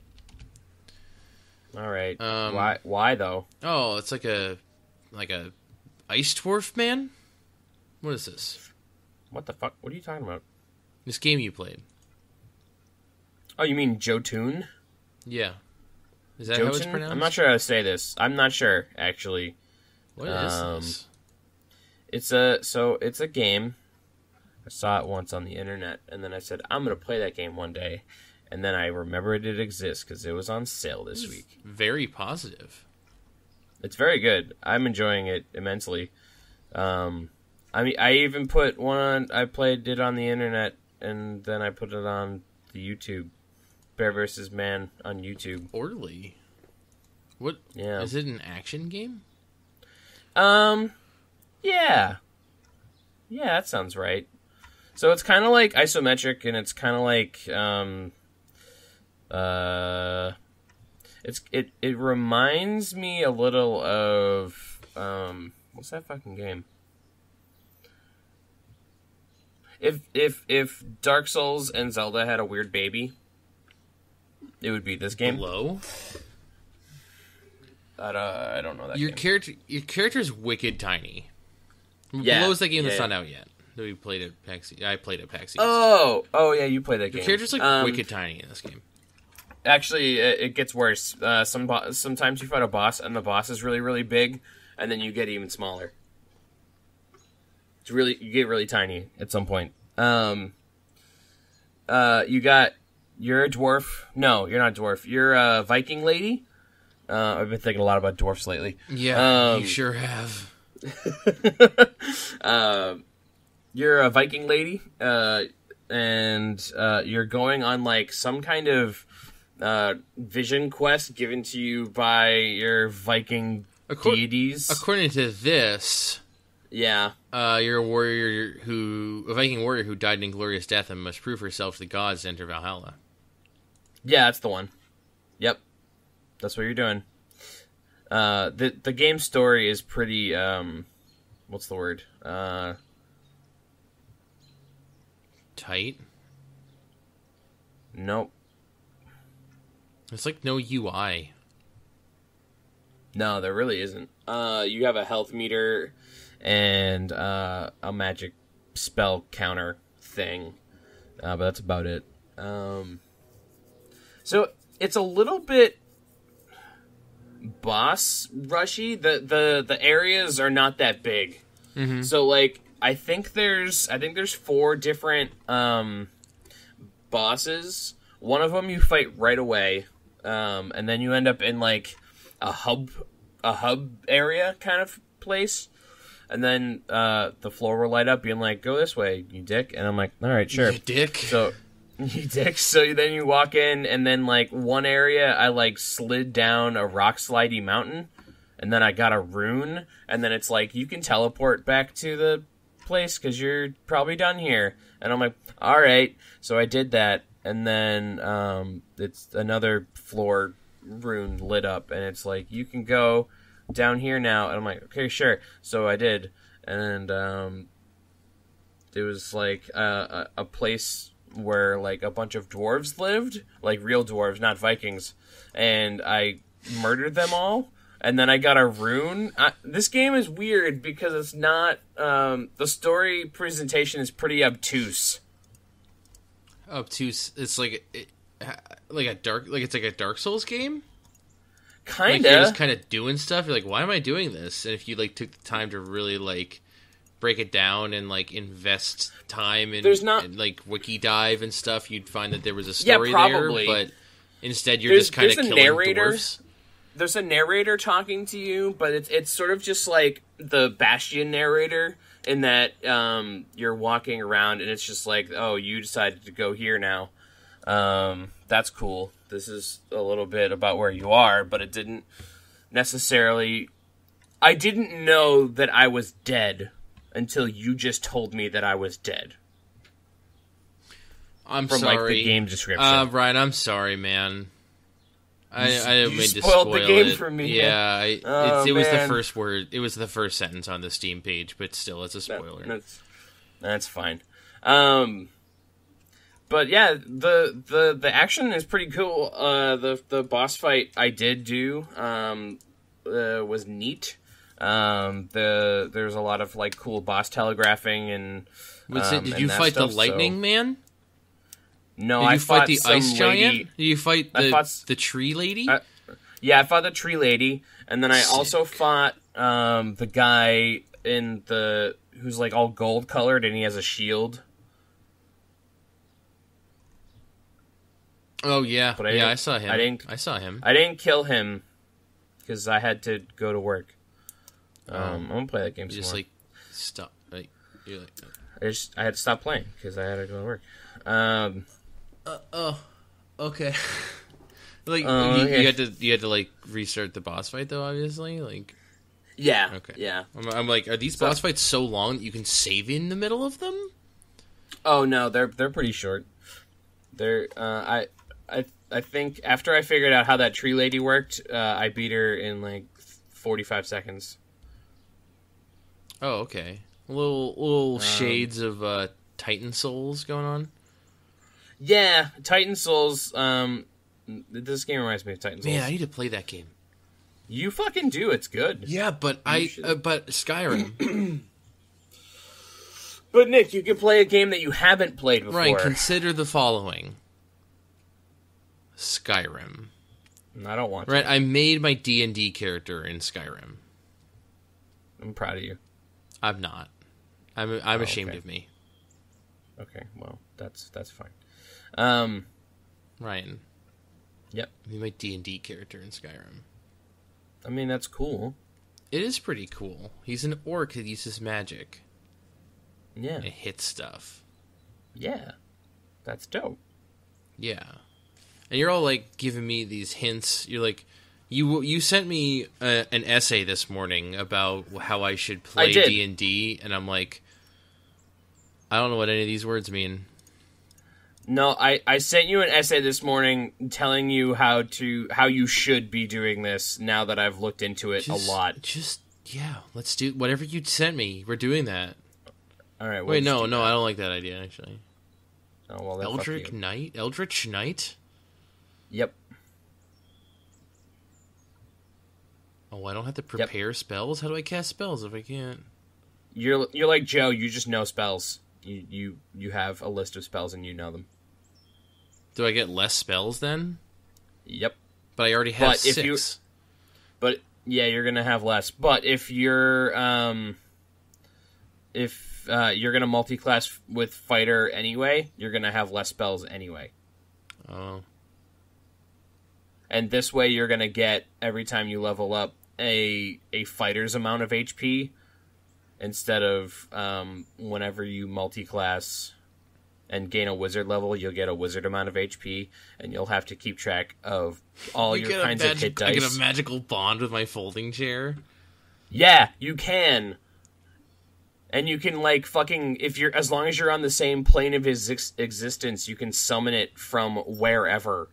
All right. Why though? Oh, it's like a Ice Dwarf Man? What is this? What the fuck? What are you talking about? This game you played. Oh, you mean Jotun? Yeah. Is that Jotun? how it's pronounced? I'm not sure how to say this. I'm not sure, actually. What is this? It's a game. I saw it once on the internet, and then I said, I'm going to play that game one day. And then I remembered it exists because it was on sale this week. Very positive. It's very good. I'm enjoying it immensely. I mean, I even put one on. I played it on the internet, and then I put it on the YouTube. Bear vs. Man on YouTube. Orderly. What? Yeah. Is it an action game? Yeah. Yeah, that sounds right. So it's kind of like isometric, and it's kind of like it reminds me a little of what's that fucking game? If Dark Souls and Zelda had a weird baby, it would be this game. Hello? I don't know that your game. Your character's wicked tiny. Yeah. Below is that game that's not out yet. That we played at PAX. I played at PAX. Oh yeah, you played that game. Your character's like wicked tiny in this game. Actually, it gets worse. Sometimes you fight a boss, and the boss is really, really big, and then you get even smaller. You get really tiny at some point. You're a dwarf. No, you're not a dwarf. You're a Viking lady. I've been thinking a lot about dwarfs lately. Yeah, you sure have. you're a Viking lady, and you're going on like some kind of vision quest given to you by your Viking deities. According to this, yeah, you're a Viking warrior who died an inglorious death and must prove herself to the gods to enter Valhalla. Yeah, that's the one. Yep, that's what you're doing. The game story is pretty. What's the word? Tight. Nope. It's like no UI. No, there really isn't. You have a health meter and a magic spell counter thing, but that's about it. So it's a little bit boss rushy. The areas are not that big. Mm-hmm. So like I think there's 4 different bosses. One of them you fight right away, and then you end up in like a hub area kind of place. And then the floor will light up being like, go this way, you dick. And I'm like, all right, sure. You dick. So you dick. So then you walk in, and then like one area I like slid down a rock slidey mountain, and then I got a rune, and then it's like you can teleport back to the place because you're probably done here. And I'm like, all right. So I did that, and then it's another floor rune lit up, and it's like you can go down here now. And I'm like, okay, sure. So I did, and it was like a place where like a bunch of dwarves lived, like real dwarves, not Vikings, and I murdered them all. And then I got a rune. This game is weird because it's not the story presentation is pretty obtuse. Obtuse. It's like it's like a Dark Souls game. Kinda. Like you're just kind of doing stuff. You're like, why am I doing this? And if you like took the time to really like break it down and like invest time in and, like wiki dive and stuff, you'd find that there was a story there. But instead, you're just kind of killing dwarves. There's a narrator talking to you, but it's sort of just like the Bastion narrator in that you're walking around and it's just like, oh, you decided to go here now. That's cool. This is a little bit about where you are, but it didn't necessarily... I didn't know that I was dead until you just told me that I was dead. I'm from, sorry. Like, the game description. Ryan, I'm sorry, man. I didn't mean to spoiled spoil the game it. for me. Yeah, it was the first word. It was the first sentence on the Steam page, but still, it's a spoiler. That's fine. But yeah, the action is pretty cool. The boss fight I did do was neat. There's a lot of like cool boss telegraphing and. Did you fight the Lightning Man? No, Did you fight the Ice lady. Giant? Did you fight the Tree Lady? Yeah, I fought the Tree Lady, and then I also fought the guy who's like all gold colored and he has a shield. Oh yeah, but I saw him. I saw him. I didn't kill him because I had to go to work. I'm gonna play that game. You just more. Like stop. Like you're like. I had to stop playing because I had to go to work. Okay. Like you had to like restart the boss fight though. Obviously, like. Yeah. Okay. Yeah. I'm like, are these boss fights so long that you can save in the middle of them? Oh no, they're pretty short. They're I think after I figured out how that Tree Lady worked, I beat her in like 45 seconds. Oh, okay. Little shades of Titan Souls going on. Yeah, Titan Souls. This game reminds me of Titan Souls. Man, I need to play that game. You fucking do. It's good. Yeah, but but Skyrim. But Nick, you can play a game that you haven't played before. Right. Consider the following: Skyrim. I don't want to. Right. I made my D&D character in Skyrim. I'm proud of you. I'm not. I'm ashamed of me. Okay. Well, that's fine. Ryan. Yep. I made my D&D character in Skyrim. I mean, that's cool. It is pretty cool. He's an orc that uses magic. Yeah. and hit stuff. Yeah. That's dope. Yeah. And you're all, like, giving me these hints. You're like, you sent me an essay this morning about how I should play D&D, and I'm like, I don't know what any of these words mean. No, I sent you an essay this morning telling you how you should be doing this now that I've looked into it a lot. Yeah, let's do whatever you sent me. We're doing that. All right. Wait, no, I don't like that idea, actually. Oh, well, then Eldritch Knight? Yep. Oh, I don't have to prepare spells? How do I cast spells if I can't? You're like Joe, you just know spells. You have a list of spells and you know them. Do I get less spells then? Yep. But I already have 6. But yeah, you're gonna have less. But if you're gonna multi-class with fighter anyway, you're gonna have less spells anyway. Oh. And this way, you're gonna get every time you level up a fighter's amount of HP instead of whenever you multi-class and gain a wizard level, you'll get a wizard amount of HP, and you'll have to keep track of all your kinds of hit dice. I get a magical bond with my folding chair. Yeah, you can. And you can, like, fucking, as long as you're on the same plane of his existence, you can summon it from wherever.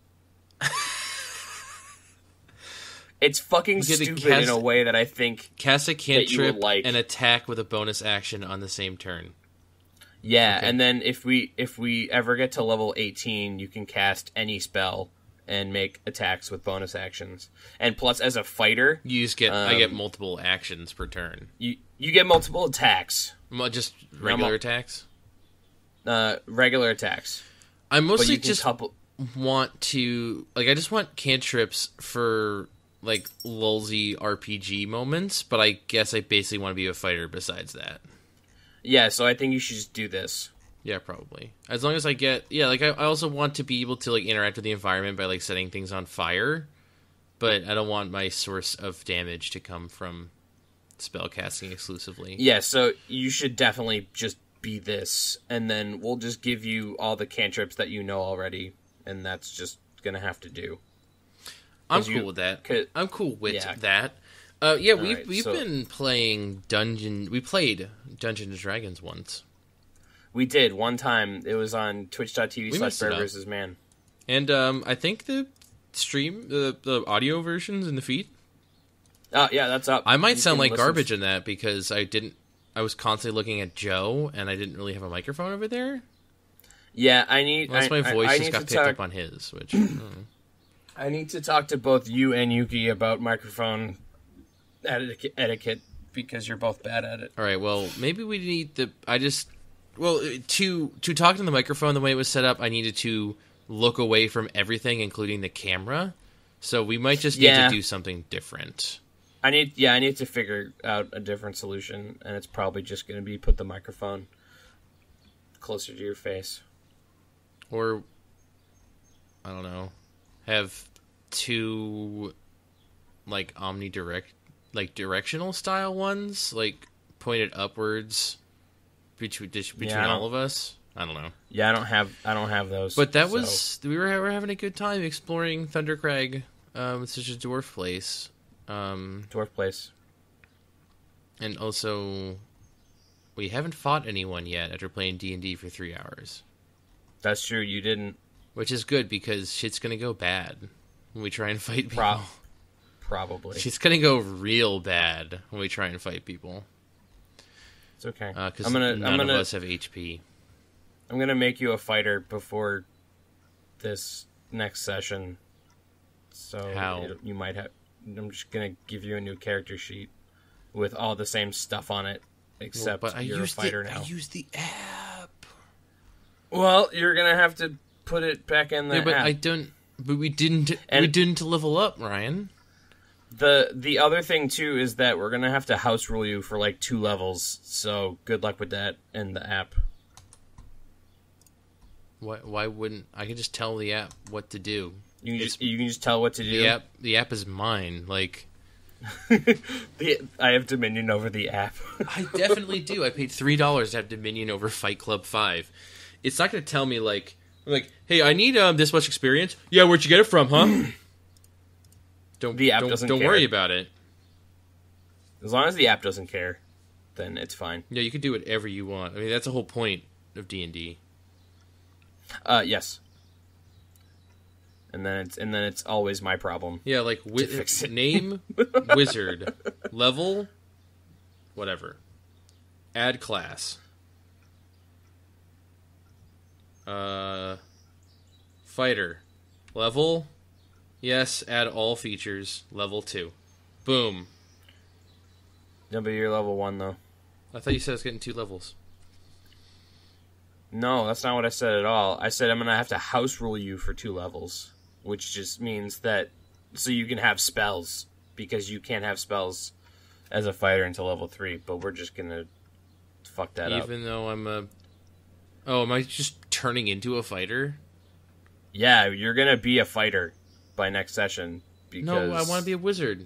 It's fucking stupid in a way that I think cast a cantrip like. And attack with a bonus action on the same turn. Yeah, okay. And then if we ever get to level 18, you can cast any spell and make attacks with bonus actions. And plus, as a fighter, I get multiple actions per turn. You get multiple attacks. Just regular attacks? Regular attacks. I mostly just want to... Like, I just want cantrips for, like, lulzy RPG moments, but I guess I basically want to be a fighter besides that. Yeah, so I think you should just do this. Yeah, probably. As long as I get... Yeah, like, I also want to be able to, like, interact with the environment by, like, setting things on fire, but I don't want my source of damage to come from spellcasting exclusively. Yeah, so you should definitely just be this, and then we'll just give you all the cantrips that you know already, and that's just gonna have to do. I'm cool with that. I'm cool with that. We've been playing We played Dungeons & Dragons once. We did, one time. It was on twitch.tv/BearVersusMan. And I think the stream, the audio version's in the feed. Oh, yeah, that's up. I might sound like garbage in that because I was constantly looking at Joe, and I didn't really have a microphone over there. Yeah, Unless my voice just got picked up on his, which... I need to talk to both you and Yuki about microphone etiquette because you're both bad at it. All right, well, maybe we need to talk to the microphone the way it was set up, I needed to look away from everything, including the camera. So we might just need to do something different. I need to figure out a different solution, and it's probably just going to be put the microphone closer to your face. Or, I don't know, have 2, like, directional style ones, like, pointed upwards between all of us. I don't know. Yeah, I don't have those. But we were having a good time exploring Thundercrag. It's such a dwarf place. Dwarf place. And also, we haven't fought anyone yet after playing D&D for 3 hours. That's true, you didn't. Which is good, because shit's gonna go bad when we try and fight people. Probably. Shit's gonna go real bad when we try and fight people. It's okay. Because none of us have HP. I'm gonna make you a fighter before this next session. So how? You might have... I'm just gonna give you a new character sheet with all the same stuff on it, except you're a fighter now. I used the app. Well, you're gonna have to put it back in the app. But we didn't level up, Ryan. The other thing too is that we're gonna have to house rule you for like 2 levels. So good luck with that in the app. Why wouldn't I can just tell the app what to do? You can just tell what to do. The app is mine. Like, I have dominion over the app. I definitely do. I paid $3 to have dominion over Fight Club 5. It's not going to tell me, like, hey, I need this much experience. Yeah, where'd you get it from, huh? The app doesn't Don't care. worry about it. As long as the app doesn't care, then it's fine. Yeah, you can do whatever you want. I mean, that's the whole point of D&D. Yes. And then it's always my problem. Yeah, like fix it. Name, wizard, level, whatever. Add class. Fighter. Level. Yes, add all features. Level 2. Boom. No, but you're level 1 though. I thought you said I was getting 2 levels. No, that's not what I said at all. I said I'm gonna have to house rule you for 2 levels, which just means that so you can have spells, because you can't have spells as a fighter until level 3. But we're just gonna fuck that up. Even though I'm a... Oh, am I just turning into a fighter? Yeah, you're gonna be a fighter by next session. Because No, I want to be a wizard.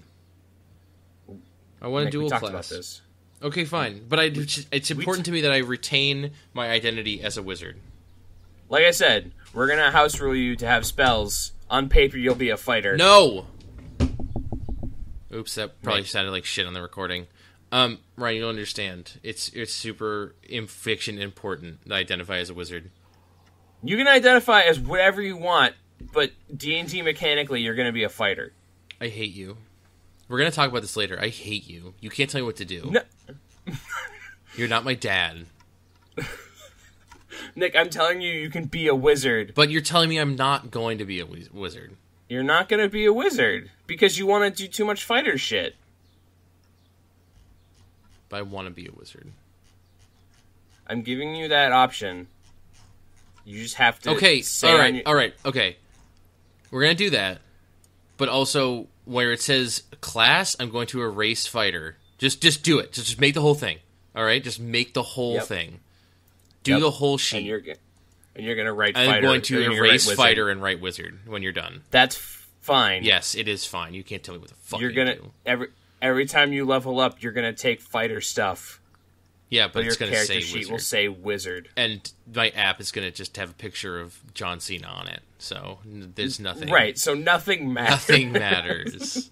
I want to dual class. We talked about this. Okay, fine. But it's important to me that I retain my identity as a wizard. Like I said, we're gonna house rule you to have spells. On paper, you'll be a fighter. No! Oops, that probably sounded like shit on the recording. Ryan, you don't understand. It's super in fiction important to identify as a wizard. You can identify as whatever you want, but D&D mechanically, you're gonna be a fighter. I hate you. We're gonna talk about this later. I hate you. You can't tell me what to do. No. You're not my dad. Nick, I'm telling you, you can be a wizard. But you're telling me I'm not going to be a wizard. You're not going to be a wizard because you want to do too much fighter shit. But I want to be a wizard. I'm giving you that option. You just have to. Okay, say all right, okay. We're gonna do that, but also where it says class, I'm going to erase fighter. Just do it. Just make the whole thing. All right, just make the whole thing. Do the whole sheet. And you're gonna write fighter. I'm going to erase fighter and write wizard when you're done. That's fine. Yes, it is fine. You can't tell me what the fuck you're gonna do. every time you level up, you're gonna take fighter stuff. Yeah, but it's your going to say character sheet wizard. will say wizard. And my app is going to just have a picture of John Cena on it. So there's nothing. Right, so nothing matters. Nothing matters.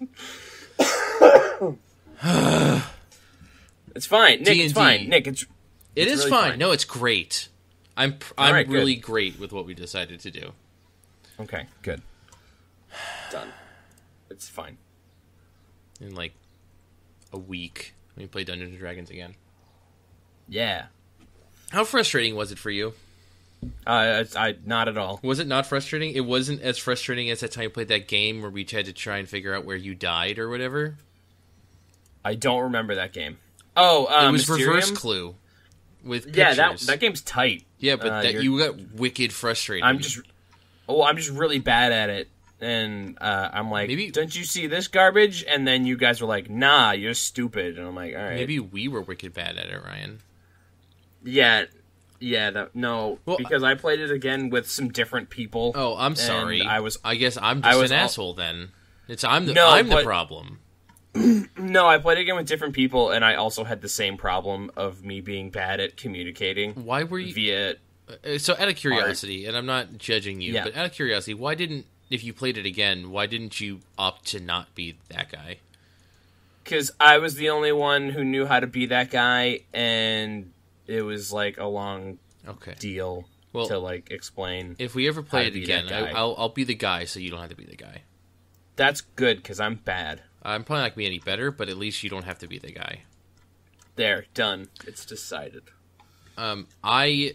It's fine. Nick, D&D. it's fine. Nick, it's really fine. No, it's great. I'm right, really good. great with what we decided to do. Okay, good. Done. It's fine. In like a week, we play Dungeons and Dragons again. Yeah. How frustrating was it for you? I not at all. Was it not frustrating? It wasn't as frustrating as that time you played that game where we had to try and figure out where you died or whatever? I don't remember that game. Oh, it was Mysterium? Reverse Clue with pictures. Yeah, that game's tight. Yeah, but you got wicked frustrated. I'm just really bad at it, and I'm like, maybe, don't you see this garbage? And then you guys were like, nah, you're stupid, and I'm like, all right. Maybe we were wicked bad at it, Ryan. Yeah, because I played it again with some different people. Oh, I'm sorry. I guess I'm just an asshole then. I'm the problem. No, I played it again with different people, and I also had the same problem of me being bad at communicating. Why were you via? So, out of curiosity, and I'm not judging you, but out of curiosity, if you played it again, why didn't you opt to not be that guy? Because I was the only one who knew how to be that guy, and it was like a long deal to like explain. If we ever play it again, I'll be the guy, so you don't have to be the guy. That's good because I'm bad. I'm probably not gonna be any better, but at least you don't have to be the guy. There, done. It's decided. I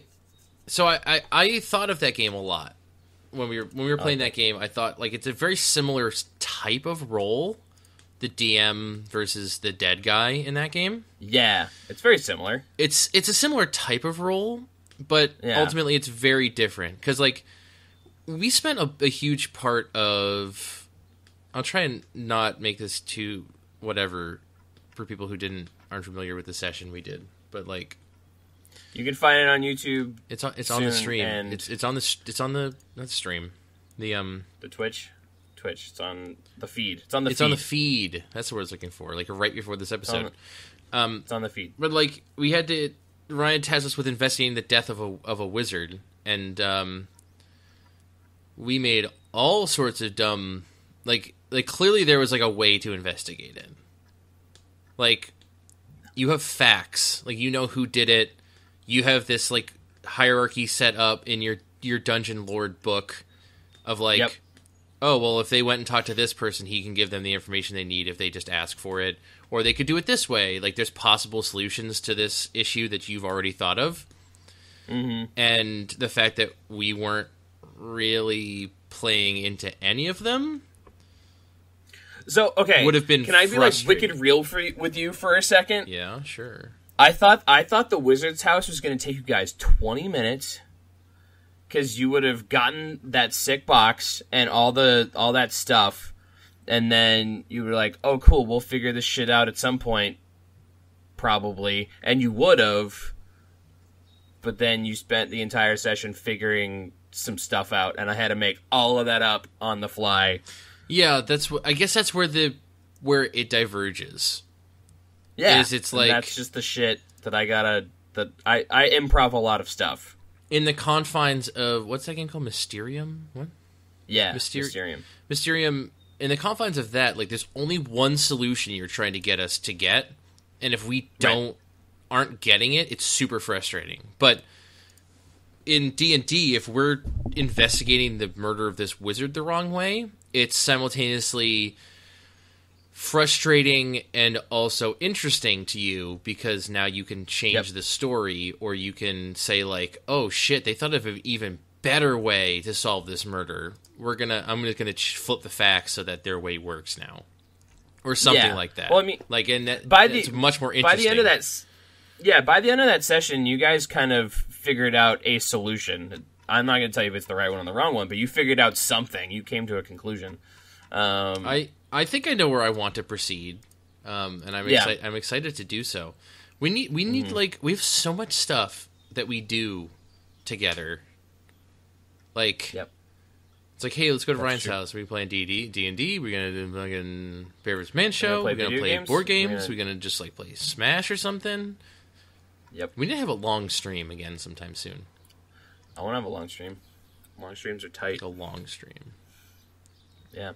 thought of that game a lot when we were playing that game. I thought like it's a very similar type of role. The DM versus the dead guy in that game. Yeah, it's very similar. It's a similar type of role, but ultimately it's very different. Because, like, we spent a huge part of... I'll try and not make this too whatever for people who aren't familiar with the session we did. But, like... You can find it on YouTube. It's on the stream. It's on the not the stream. The Twitch. Twitch. It's on the feed. It's on the feed. It's on the feed. That's what I was looking for. Like right before this episode. It's on the feed. But like Ryan tasked us with investigating the death of a wizard, and we made all sorts of dumb. Like clearly there was like a way to investigate it. Like you have facts. Like you know who did it. You have this like hierarchy set up in your Dungeon Lord book of like. Yep. Oh, well, if they went and talked to this person, he can give them the information they need if they just ask for it. Or they could do it this way. Like, there's possible solutions to this issue that you've already thought of. Mm-hmm. And the fact that we weren't really playing into any of them... So, okay, would have been can I be, like, wicked real with you for a second? Yeah, sure. I thought the Wizard's house was going to take you guys 20 minutes... Because you would have gotten that sick box and all that stuff, and then you were like, "Oh, cool, we'll figure this shit out at some point, probably." And you would have, but then you spent the entire session figuring some stuff out, and I had to make all of that up on the fly. Yeah, I guess that's where it diverges. Yeah, it's like that's just the shit that I improv a lot of stuff. In the confines of... What's that game called? Mysterium? What? Yeah, Mysterium. Mysterium, in the confines of that, like, there's only one solution you're trying to get us to get, and if we aren't getting it, it's super frustrating. But in D&D, if we're investigating the murder of this wizard the wrong way, it's simultaneously... frustrating and also interesting to you because now you can change the story, or you can say like, oh shit, they thought of an even better way to solve this murder. I'm just gonna flip the facts so that their way works now, or something like that. Well, I mean, like, and it's much more interesting. By the end of that session, you guys kind of figured out a solution. I'm not gonna tell you if it's the right one or the wrong one, but you figured out something. You came to a conclusion. I think I know where I want to proceed, and I'm excited to do so. We need like, we have so much stuff that we do together. Like, it's like, hey, let's go to Ryan's house. We're playing D&D. We're gonna do fucking Favorites Man Show. We're gonna play board games. We're gonna just like play Smash or something. Yep. We need to have a long stream again sometime soon. I want to have a long stream. Long streams are tight. Like a long stream. Yeah.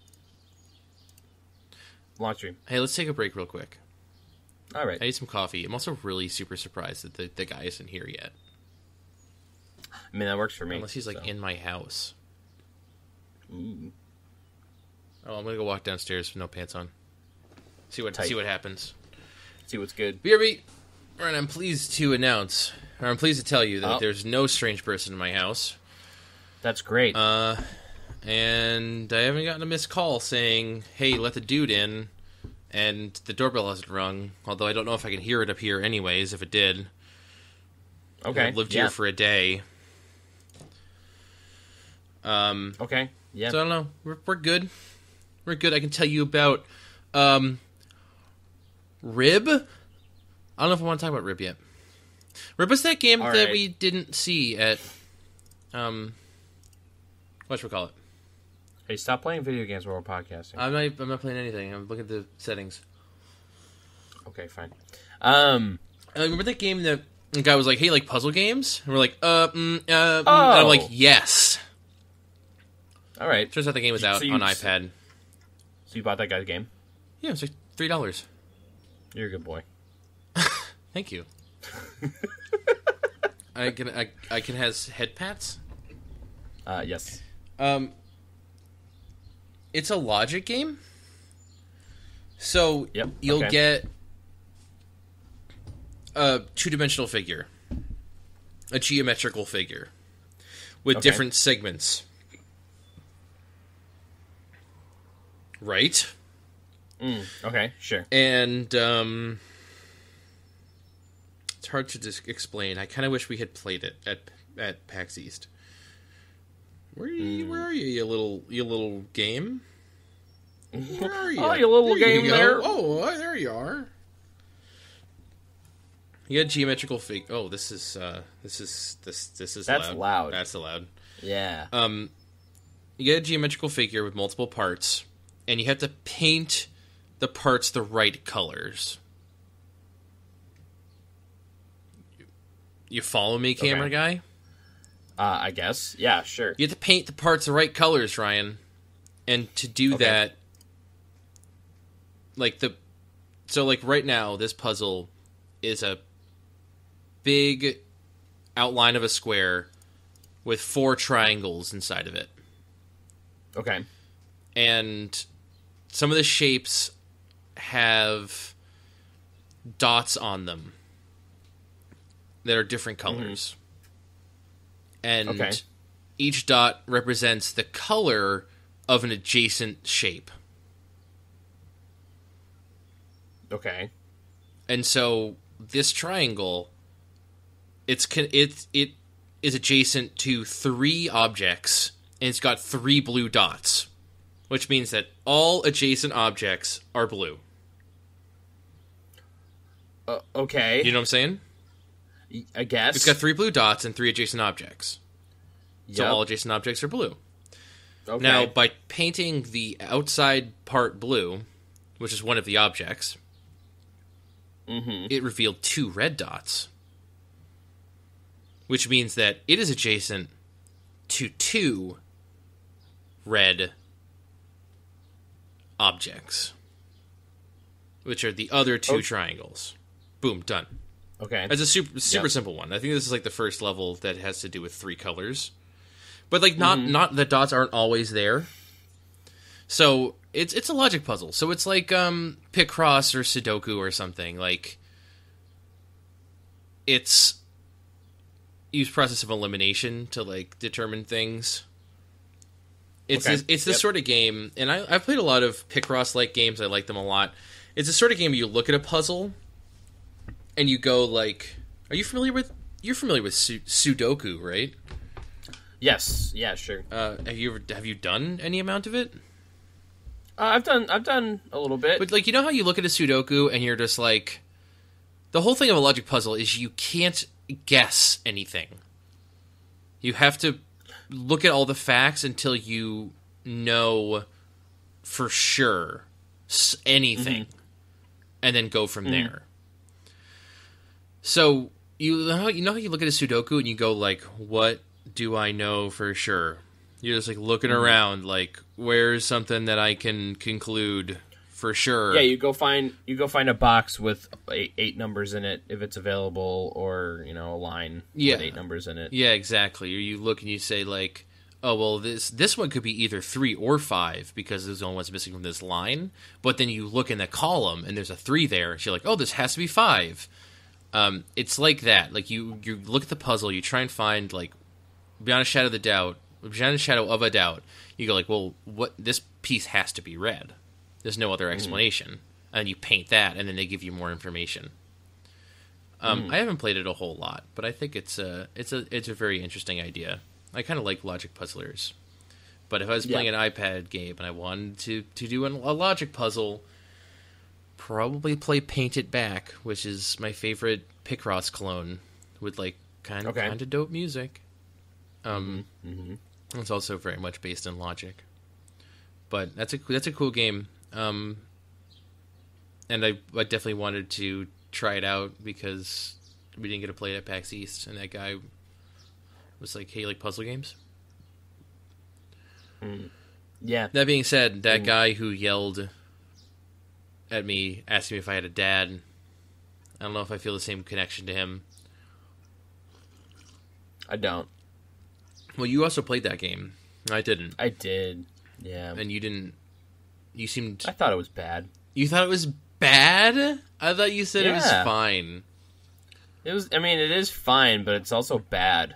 Long stream. Hey, let's take a break real quick. All right. I need some coffee. I'm also really super surprised that the guy isn't here yet. I mean, that works for me. Unless he's like in my house. Ooh. Oh, I'm gonna go walk downstairs with no pants on. See what happens. See what's good. BRB. Right, I'm pleased to tell you that there's no strange person in my house. That's great. And I haven't gotten a missed call saying, hey, let the dude in, and the doorbell hasn't rung, although I don't know if I can hear it up here anyways, if it did. Okay. I've lived here for a day. Okay, yeah. So I don't know. We're good. We're good. I can tell you about, Rib? I don't know if I want to talk about Rib yet. Rib was that game that we didn't see at, whatchamacallit? Hey, stop playing video games while we're podcasting. I'm not playing anything. I'm looking at the settings. Okay, fine. Remember that game that the guy was like, hey, like puzzle games? And we're like, and I'm like, yes. All right. Turns out the game was out on iPad. So you bought that guy's game? Yeah, it was like $3. You're a good boy. Thank you. I can has head pats? Yes. It's a logic game. So you'll get a two-dimensional figure, a geometrical figure with different segments. Right? Okay, sure. And it's hard to just explain. I kind of wish we had played it at PAX East. Where are you, you little game? Where are you? Oh, you little game there. Oh, there you are. You got geometrical figure. Oh, this is That's loud. That's loud. Yeah. you get a geometrical figure with multiple parts, and you have to paint the parts the right colors. You follow me, camera guy? I guess. Yeah, sure. You have to paint the parts the right colors, Ryan. And to do that, so right now, this puzzle is a big outline of a square with 4 triangles inside of it. Okay. And some of the shapes have dots on them that are different colors. And each dot represents the color of an adjacent shape. Okay. And so this triangle, it is adjacent to 3 objects, and it's got 3 blue dots, which means that all adjacent objects are blue. Okay. You know what I'm saying? I guess. It's got 3 blue dots and 3 adjacent objects. Yep. So all adjacent objects are blue. Okay. Now, by painting the outside part blue, which is one of the objects, it revealed 2 red dots. Which means that it is adjacent to 2 red objects. Which are the other 2 triangles. Boom, done. Okay. It's a super simple one. I think this is like the first level that has to do with 3 colors. But like not the dots aren't always there. So it's a logic puzzle. So it's like Picross or Sudoku or something. Like it's use process of elimination to like determine things. It's this sort of game, and I've played a lot of Picross like games. I like them a lot. It's a sort of game where you look at a puzzle and you go like, you're familiar with Sudoku, right? Yes. Yeah, sure. Have you done any amount of it? I've done a little bit. But like, you know how you look at a Sudoku and you're just like, the whole thing of a logic puzzle is you can't guess anything. You have to look at all the facts until you know for sure anything, and then go from there. So you know how you look at a Sudoku and you go like, what do I know for sure? You're just like looking around like, where's something that I can conclude for sure? Yeah, you go find a box with 8 numbers in it if it's available, or a line with 8 numbers in it. Yeah, exactly. Or you look and you say like, oh well, this one could be either 3 or 5 because there's the only one's missing from this line. But then you look in the column and there's a 3 there. So you're like, oh, this has to be 5. It's like that. Like you look at the puzzle, you try and find like beyond a shadow of a doubt, you go like, well, what, this piece has to be red. There's no other explanation. And you paint that, and then they give you more information. I haven't played it a whole lot, but I think it's a very interesting idea. I kind of like logic puzzlers. But if I was playing an iPad game and I wanted to do a logic puzzle, probably play Paint It Back, which is my favorite Picross clone with like kind of dope music. It's also very much based in logic. But that's a cool game. And I definitely wanted to try it out because we didn't get to play it at PAX East, and that guy was like, hey, you like puzzle games? Yeah. That being said, that guy who yelled at me, asking me if I had a dad, I don't know if I feel the same connection to him. I don't. Well, you also played that game. I didn't. I did. Yeah. And you didn't. You seemed. I thought it was bad. You thought it was bad? I thought you said it was fine. It was. I mean, it is fine, but it's also bad.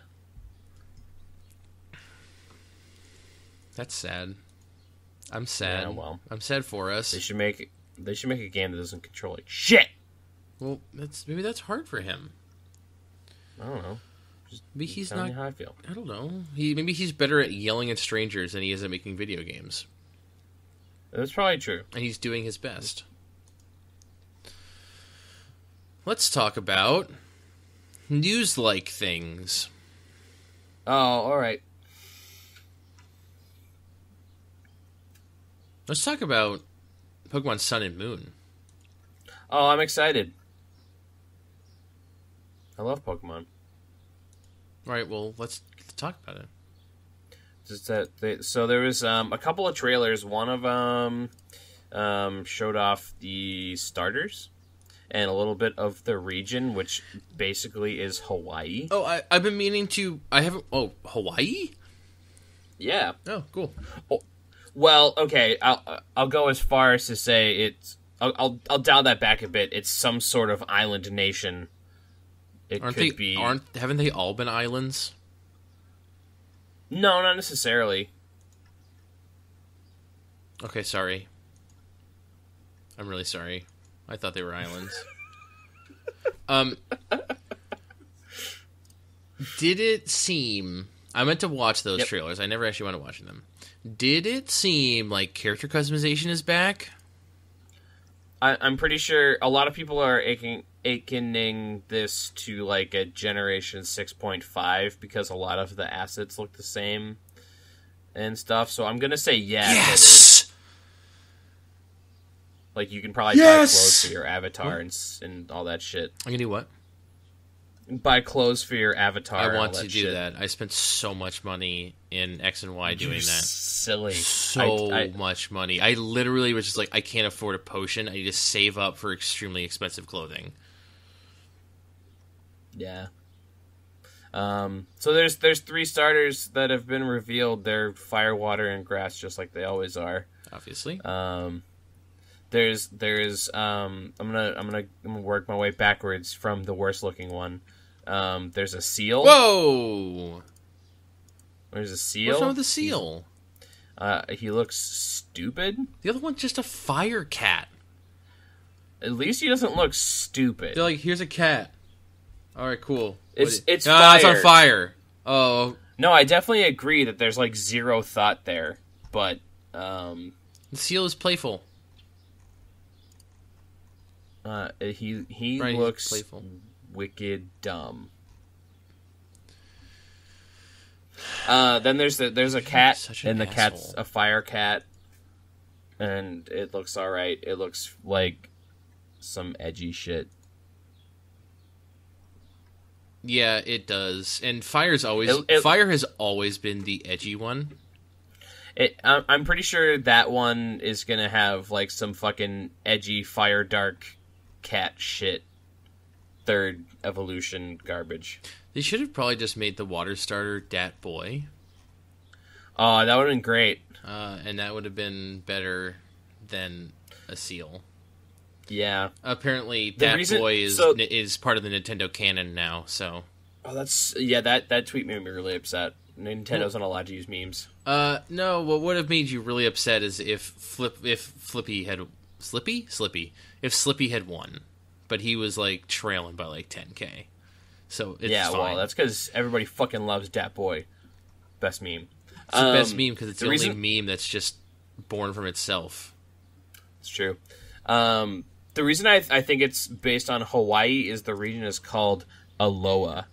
That's sad. I'm sad. Yeah, well, I'm sad for us. They should make a game that doesn't control like shit. Well, maybe that's hard for him. I don't know. Maybe he's not. How I feel. I don't know. Maybe he's better at yelling at strangers than he is at making video games. That's probably true. And he's doing his best. Let's talk about news-like things. Oh, all right. Let's talk about Pokemon Sun and Moon. Oh, I'm excited. I love Pokemon. All right, well, let's talk about it. Just so there was a couple of trailers. One of them showed off the starters and a little bit of the region, which basically is Hawaii. Oh, I've been meaning to... I haven't... Oh, Hawaii? Yeah. Oh, cool. Oh, well, okay, I'll go as far as to say it's... I'll dial that back a bit. It's some sort of island nation. Haven't they all been islands? No, not necessarily. Okay, sorry. I'm really sorry. I thought they were islands. Did it seem... I meant to watch those trailers. I never actually wound up watching them. Did it seem like character customization is back? I'm pretty sure a lot of people are akening this to like a Generation 6.5 because a lot of the assets look the same and stuff. So I'm gonna say yes. Like you can probably buy clothes for your avatar and all that shit. I can do what? Buy clothes for your avatar. I want to do that. I spent so much money in X and Y doing that. Silly. So much money. I literally was just like, I can't afford a potion. I need to save up for extremely expensive clothing. Yeah. So there's 3 starters that have been revealed. They're fire, water, and grass, just like they always are. Obviously. There's I'm gonna work my way backwards from the worst looking one. There's a seal. Whoa! There's a seal. What's wrong with the seal? He looks stupid. The other one's just a fire cat. At least he doesn't look stupid. They're like, here's a cat. All right, cool. It's fire. It's on fire. Oh. No, I definitely agree that there's like zero thought there, but the seal is playful. He right, looks playful. Wicked dumb. Then there's a cat, and the cat's a fire cat, and it looks all right. It looks like some edgy shit. Yeah, it does. And fire has always been the edgy one. I'm pretty sure that one is gonna have like some fucking edgy fire dark cat shit. 3rd evolution garbage. They should have probably just made the water starter Dat Boy. Oh, that would have been great. And that would have been better than a seal. Yeah. Apparently, Dat Boy is part of the Nintendo canon now, so... Oh, that tweet made me really upset. Nintendo's not allowed to use memes. No, what would have made you really upset is if Slippy had won. But he was, like, trailing by, like, 10K. So, it's fine. Well, that's because everybody fucking loves Dat Boy. Best meme. It's the best meme because it's the only meme that's just born from itself. It's true. The reason I think it's based on Hawaii is the region is called Aloha.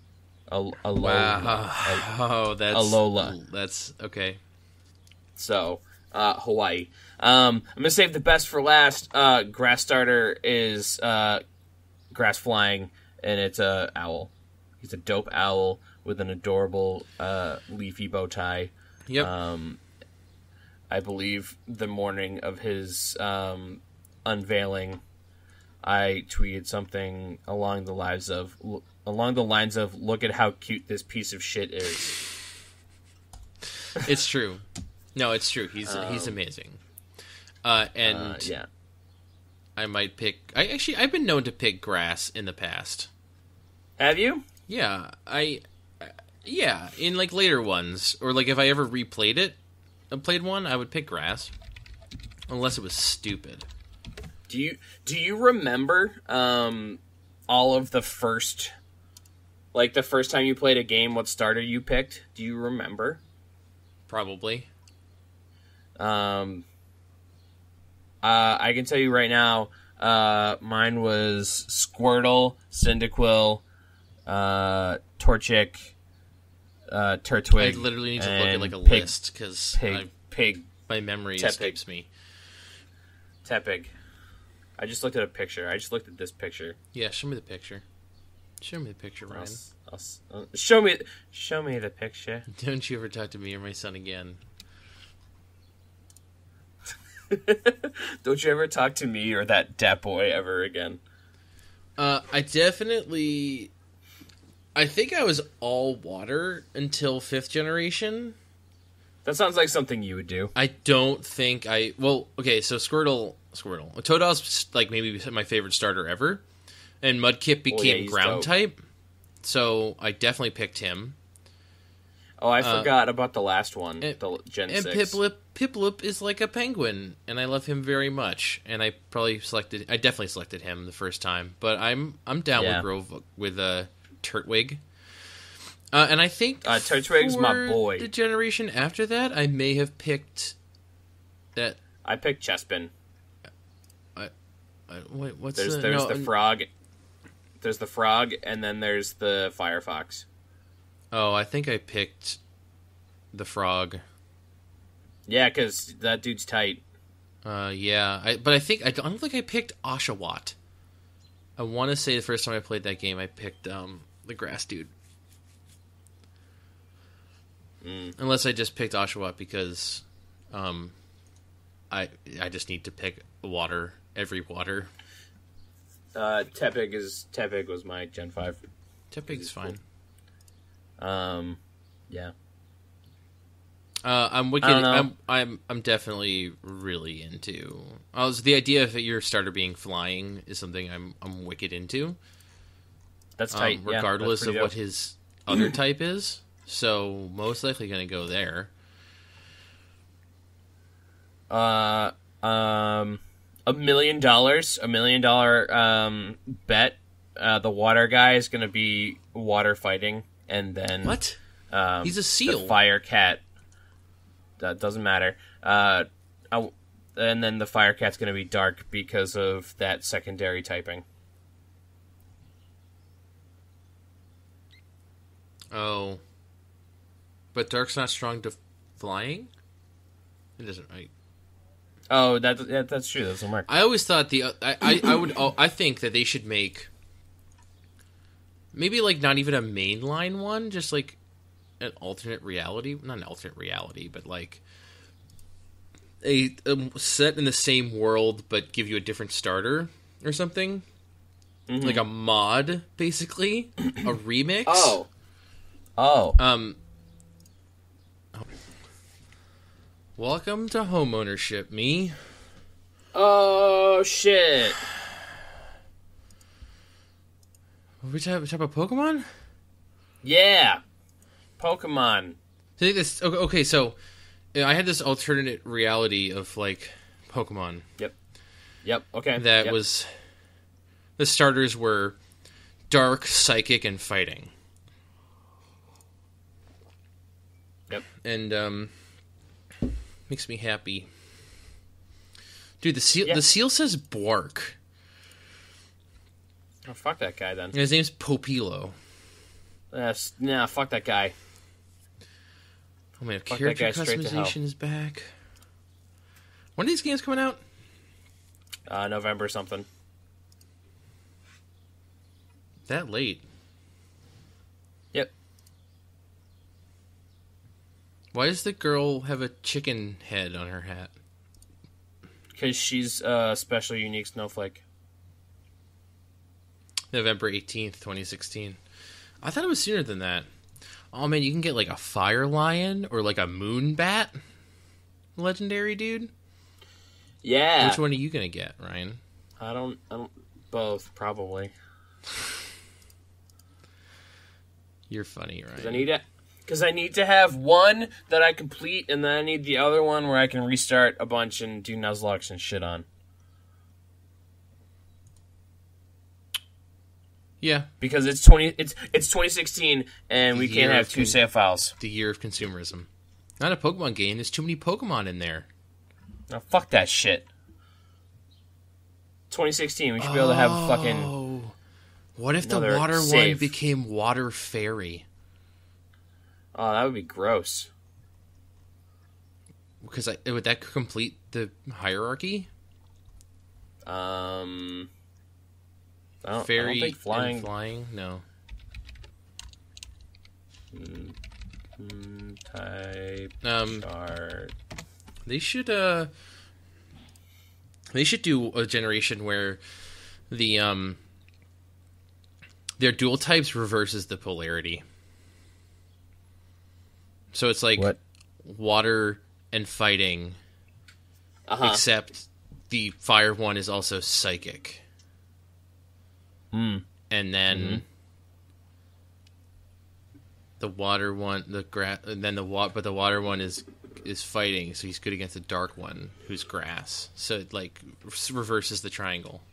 Wow. That's... Alola. That's... Okay. So, Hawaii. I'm going to save the best for last. Grass starter is... grass flying, and it's a owl. He's a dope owl with an adorable leafy bow tie. Yep. I believe the morning of his unveiling, I tweeted something along the lines of, "Look at how cute this piece of shit is." It's true. No, it's true. He's amazing. Yeah. I might pick... I've been known to pick grass in the past. Have you? Yeah, yeah, in, like, later ones. Or, like, if I ever played one, I would pick grass. Unless it was stupid. Do you remember, all of the first... Like, the first time you played a game, what starter you picked? Do you remember? Probably. I can tell you right now, mine was Squirtle, Cyndaquil, Torchic, Turtwig. I literally need to look at like a list because Pig. my memory escapes me. Tepig. I just looked at a picture. I just looked at this picture. Yeah, show me the picture. Show me the picture, Ryan. Show me the picture. Don't you ever talk to me or my son again. Don't you ever talk to me or that dat boy ever again. I think I was all water until 5th generation. That sounds like something you would do. I don't think I... Well, okay, so Squirtle. Totodil's like maybe my favorite starter ever. And Mudkip became ground type. So I definitely picked him. Oh, I forgot about the last one, the Gen 6. And Piplup is like a penguin, and I love him very much. And I definitely selected him the first time. But I'm down with Turtwig. And I think Turtwig's my boy. The generation after that, I may have picked that. I picked Chespin. What's there's the frog. There's the frog, and then there's the Firefox. Oh, I think I picked the frog. Yeah, because that dude's tight. Yeah, but I don't think I picked Oshawott. I want to say the first time I played that game, I picked the grass dude. Unless I just picked Oshawott because I just need to pick every water. Tepig was my Gen 5. Tepig's fine. Yeah. I'm wicked. I'm definitely really into. The idea of your starter being flying is something I'm wicked into. That's tight, regardless of what his other type is. So most likely going to go there. $1 million bet. The water guy is going to be water fighting, and then what? He's a seal. The fire cat. That doesn't matter. And then the fire cat's going to be dark because of that secondary typing. Oh, but dark's not strong to flying. It doesn't. Oh, that's true. That doesn't work. I always thought I think that they should make maybe like not even a mainline one, just like an alternate reality. Not an alternate reality, but like a set in the same world, but give you a different starter or something. Mm-hmm. Like a mod, basically a remix. Oh. Welcome to homeownership, me. Oh, shit. We talk about Pokemon? Yeah. Pokemon. Okay, so I had this alternate reality of, like, Pokemon. Yep, okay. That was... The starters were Dark, Psychic, and Fighting. Yep. And, makes me happy. Dude, the seal says Bork. Oh, fuck that guy, then. And his name's Popilo. Fuck that guy. Oh, man, character customization is back. When are these games coming out? November something. That late? Yep. Why does the girl have a chicken head on her hat? Because she's a special, unique snowflake. November 18th, 2016. I thought it was sooner than that. Oh, man, you can get, like, a fire lion or, like, a moon bat legendary, dude. Yeah. Which one are you going to get, Ryan? I don't... Both, probably. You're funny, Ryan. Because I need to have one that I complete, and then I need the other one where I can restart a bunch and do Nuzlocke and shit on. Yeah, because it's 2016, and we can't have two save files. The year of consumerism. Not a Pokemon game. There's too many Pokemon in there. Oh, fuck that shit. 2016. We should be able to have fucking. What if the water one became Water Fairy? Oh, that would be gross. Because would that complete the hierarchy? I Fairy don't think flying. and flying? No. Type chart. They should do a generation where the their dual types reverses the polarity. So it's like What? water and fighting, except the fire one is also psychic. And then the water one, but the water one is fighting, so he's good against the dark one, who's grass. So it like reverses the triangle.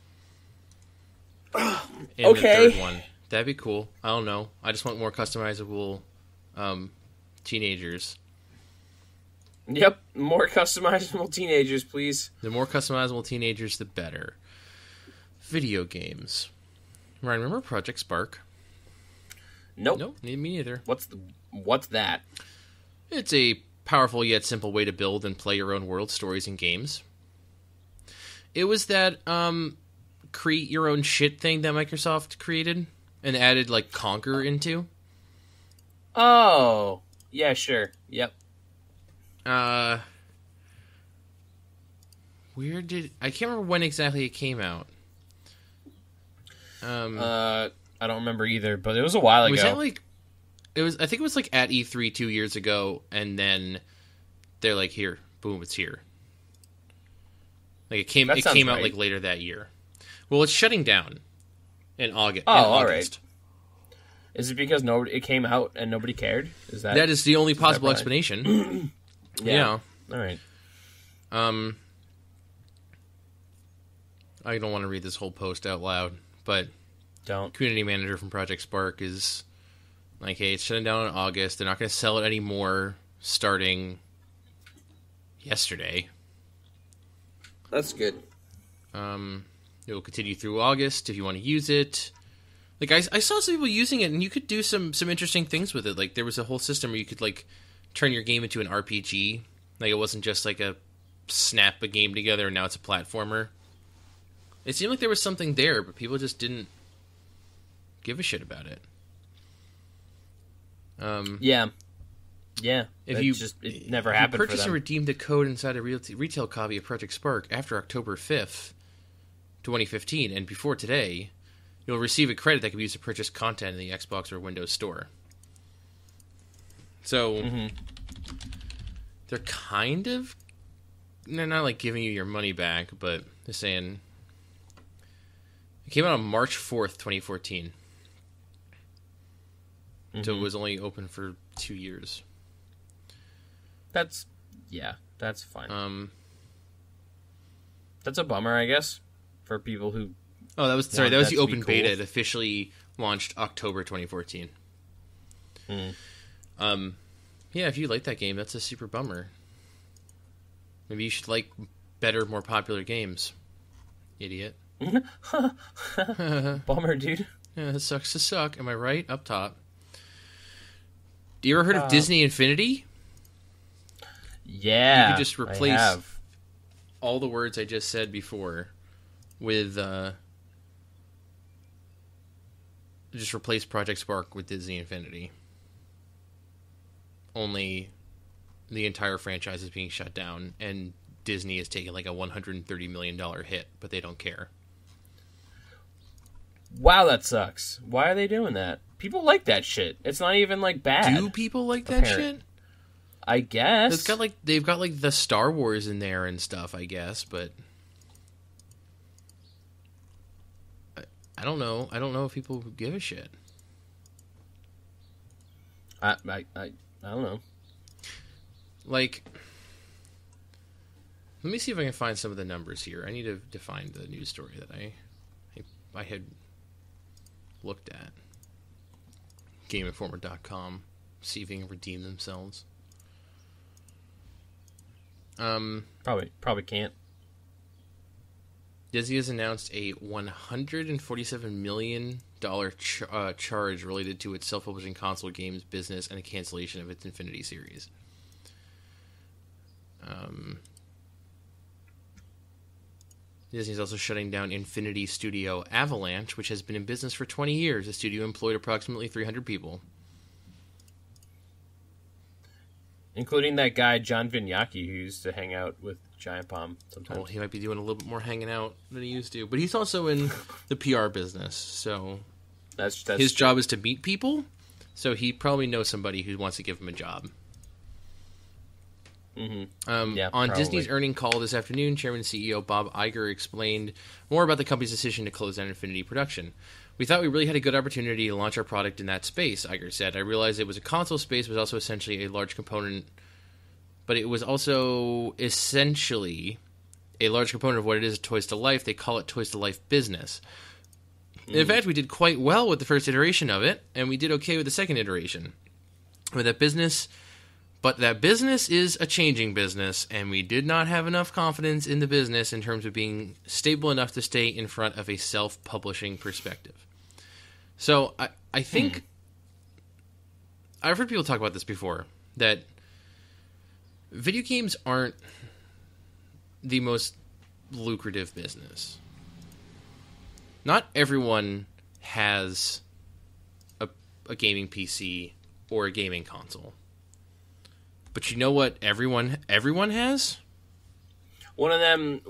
In the third one, that'd be cool. I don't know. I just want more customizable teenagers. Yep, more customizable teenagers, please. The more customizable teenagers, the better. Video games. Ryan, remember Project Spark? Nope. Nope, me neither. What's that? It's a powerful yet simple way to build and play your own world stories and games. It was that create your own shit thing that Microsoft created and added like Conquer into. Oh, yeah, sure. Yep. I can't remember when exactly it came out. I don't remember either, but it was a while ago. Was that like? I think it was like at E3 2 years ago, and then they're like, "Here, boom, it's here." Like it came out right. like later that year. Well, it's shutting down in August. Oh, all right. Is it because it came out and nobody cared? That is the only possible explanation. Yeah. All right. I don't want to read this whole post out loud, but don't. Community manager from Project Spark is like, hey, it's shutting down in August. They're not going to sell it anymore starting yesterday. That's good. It will continue through August if you want to use it. Like I saw some people using it, and you could do some interesting things with it. Like there was a whole system where you could like turn your game into an RPG. Like it wasn't just like a snap a game together and now it's a platformer. It seemed like there was something there, but people just didn't give a shit about it. Yeah. It never happened. If you purchase and redeem the code inside a retail copy of Project Spark after October 5th, 2015, and before today, you'll receive a credit that can be used to purchase content in the Xbox or Windows Store. So, they're not like giving you your money back, but they're saying it came out on March 4th, 2014. So it was only open for 2 years. That's fine. That's a bummer, I guess, for people who. Oh, that was the open beta. It officially launched October 2014. Yeah, if you like that game, that's a super bummer. Maybe you should like better, more popular games. Idiot. Bummer, dude. Yeah, it sucks to suck. Am I right? Up top. Do you ever heard of Disney Infinity? Yeah. You could just replace all the words I just said before with just replace Project Spark with Disney Infinity. Only the entire franchise is being shut down, and Disney is taking like a $130 million hit, but they don't care. Wow, that sucks. Why are they doing that? People like that shit. It's not even like bad. Do people like that shit? I guess. They've got like the Star Wars in there and stuff, I guess, but I don't know. I don't know if people give a shit. I don't know. Like, let me see if I can find some of the numbers here. I need to find the news story that I had looked at. GameInformer.com. See if they can redeem themselves. Probably can't. Disney has announced a $147 million charge related to its self-publishing console games business and a cancellation of its Infinity series. Disney's also shutting down Infinity Studio Avalanche, which has been in business for 20 years. The studio employed approximately 300 people. Including that guy, John Vignacchi, who used to hang out with Giant Bomb sometimes. Well, he might be doing a little bit more hanging out than he used to. But he's also in the PR business, so that's his true. job is to meet people, so he probably knows somebody who wants to give him a job. Mm-hmm. On probably. Disney's earnings call this afternoon, Chairman and CEO Bob Iger explained more about the company's decision to close down Infinity production. We thought we really had a good opportunity to launch our product in that space, Iger said. I realized it was a console space, but also essentially a large component. But it was also essentially a large component of what it is Toys to Life. They call it Toys to Life business. In fact, we did quite well with the first iteration of it, and we did okay with the second iteration. But that business is a changing business, and we did not have enough confidence in the business in terms of being stable enough to stay in front of a self-publishing perspective. So I think I've heard people talk about this before, that video games aren't the most lucrative business. Not everyone has a gaming PC or a gaming console. But you know what everyone has? One of them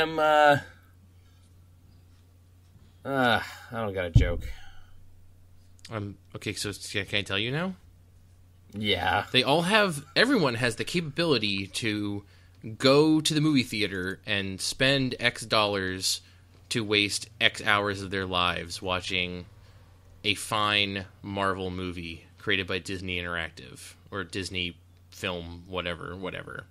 I don't got a joke. Okay, so can I tell you now? Yeah. Everyone has the capability to go to the movie theater and spend X dollars to waste X hours of their lives watching a fine Marvel movie created by Disney Interactive or Disney Film, whatever.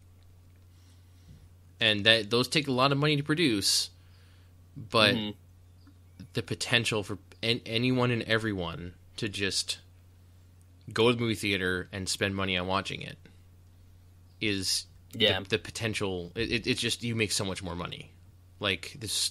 And those take a lot of money to produce, but the potential for anyone and everyone to just go to the movie theater and spend money on watching it is the potential. It's just, you make so much more money. Like this,